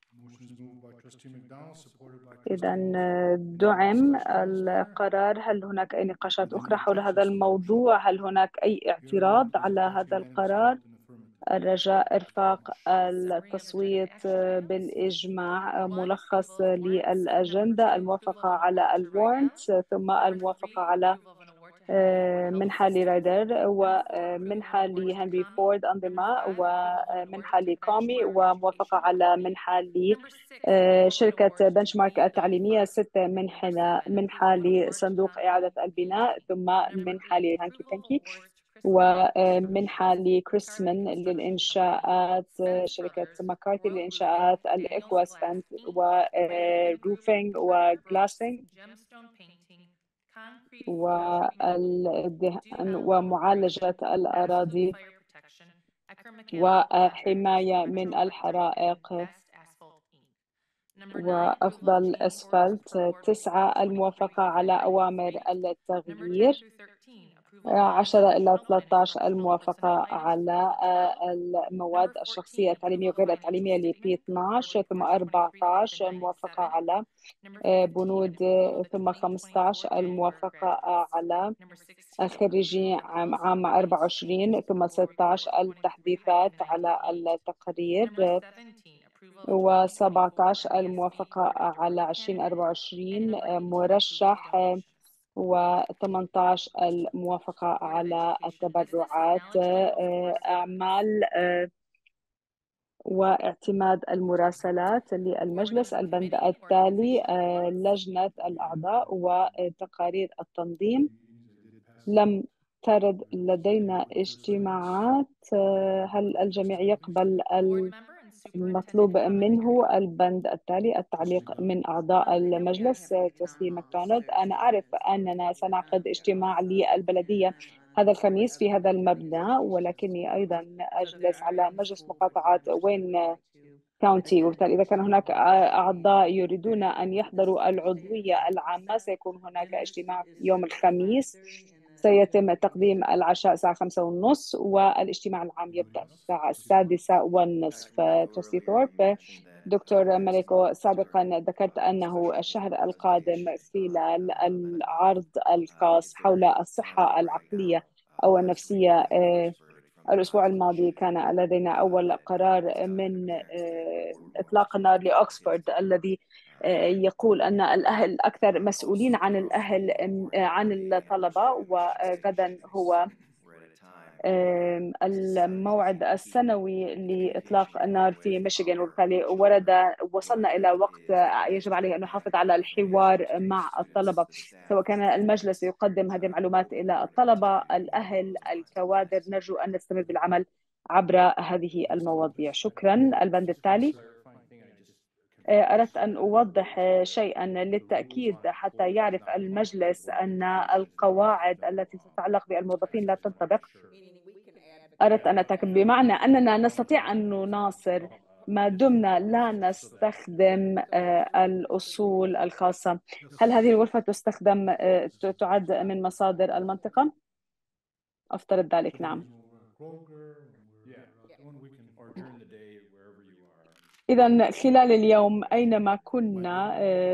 إذا دعم القرار. هل هناك أي نقاشات أخرى حول هذا الموضوع؟ هل هناك أي اعتراض على هذا القرار؟ الرجاء إرفاق التصويت بالإجماع. ملخص للأجندة: الموافقة على الوارنت، ثم الموافقة على منحة لرايدر، ومنحة لهنري فورد أنظمة، ومنحة لكومي، وموافقة على منحة لشركة بنشمارك التعليمية، 6 منحة لصندوق إعادة البناء، ثم منحة لهانكي بانكي، ومنحة لكريسمان للإنشاءات، شركة ماكارثي للإنشاءات، الإكواس فند، وروفينج وجلاسينج، والدهن ومعالجة الأراضي وحماية من الحرائق وأفضل أسفلت. 9 الموافقة على أوامر التغيير. 10 إلى 13 الموافقة على المواد الشخصية التعليمية وغير التعليمية ل P12، ثم 14 الموافقة على بنود، ثم 15 الموافقة على خريجي عام 24، ثم 16 التحديثات على التقرير، و17 الموافقة على 2024 مرشح، و18 الموافقة على التبرعات أعمال واعتماد المراسلات للمجلس. البند التالي: لجنة الأعضاء وتقارير التنظيم. لم ترد لدينا اجتماعات. هل الجميع يقبل المطلوب منه؟ البند التالي: التعليق من أعضاء المجلس. تسليم ماكدونالد: أنا أعرف أننا سنعقد اجتماع للبلدية هذا الخميس في هذا المبنى، ولكني أيضا أجلس على مجلس مقاطعات وين كاونتي، وبالتالي إذا كان هناك أعضاء يريدون أن يحضروا العضوية العامة سيكون هناك اجتماع يوم الخميس. سيتم تقديم العشاء الساعة 5:30، والاجتماع العام يبدأ الساعة 6:30. تروستي ثورب: دكتور ماليكو، سابقا ذكرت أنه الشهر القادم خلال العرض الخاص حول الصحة العقلية أو النفسية، الأسبوع الماضي كان لدينا أول قرار من إطلاق النار لأكسفورد الذي يقول أن الأهل أكثر مسؤولين عن الأهل عن الطلبة، وغدا هو الموعد السنوي لإطلاق النار في ميشيغان، وبالتالي وصلنا إلى وقت يجب عليه أن نحافظ على الحوار مع الطلبة، سواء كان المجلس يقدم هذه المعلومات إلى الطلبة، الأهل، الكوادر. نرجو أن نستمر بالعمل عبر هذه المواضيع. شكرا. البند التالي: أردت أن أوضح شيئا للتأكيد حتى يعرف المجلس أن القواعد التي تتعلق بالموظفين لا تنطبق. أردت أن أتأكد بمعنى أننا نستطيع أن نناصر ما دمنا لا نستخدم الأصول الخاصة. هل هذه الغرفة تستخدم تعد من مصادر المنطقة؟ أفترض ذلك، نعم. إذا خلال اليوم أينما كنا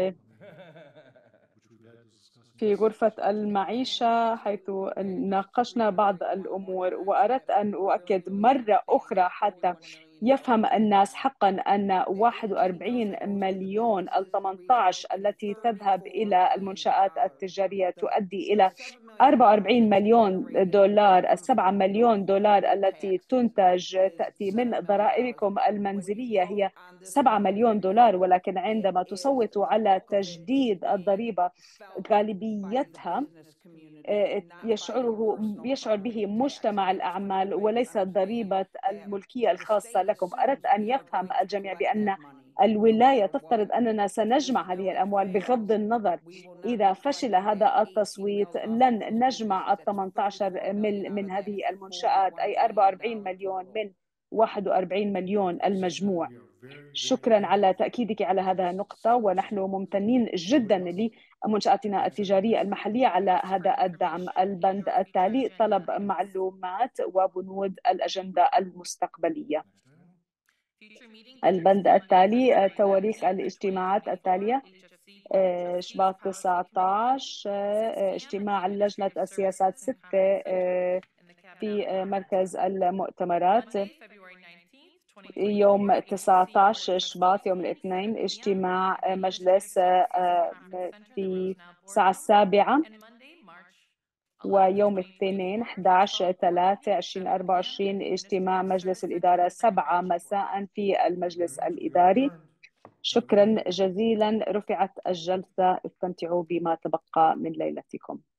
في غرفة المعيشة حيث ناقشنا بعض الأمور، وأردت أن أؤكد مرة أخرى حتى يفهم الناس حقا أن 41 مليون ال18 التي تذهب إلى المنشآت التجارية تؤدي إلى 44 مليون دولار. 7 مليون دولار التي تنتج تأتي من ضرائبكم المنزلية هي 7 مليون دولار، ولكن عندما تصوتوا على تجديد الضريبة غالبيتها يشعر به مجتمع الأعمال وليس ضريبة الملكية الخاصة لكم. أردت أن يفهم الجميع بأن الولاية تفترض أننا سنجمع هذه الأموال بغض النظر. إذا فشل هذا التصويت لن نجمع 18 من هذه المنشآت، أي 44 مليون من 41 مليون المجموع. شكرا على تأكيدك على هذا النقطة، ونحن ممتنين جدا لمنشآتنا التجارية المحلية على هذا الدعم. البند التالي طلب معلومات وبنود الأجندة المستقبلية. البند التالي تواريخ الاجتماعات التالية: شباط 19 اجتماع لجنة السياسات 6 في مركز المؤتمرات. يوم 19 شباط يوم الاثنين اجتماع مجلس في الساعة 7، ويوم الاثنين 11/3/2024 اجتماع مجلس الإدارة 7 مساء في المجلس الإداري. شكرا جزيلا، رفعت الجلسة. استمتعوا بما تبقى من ليلتكم.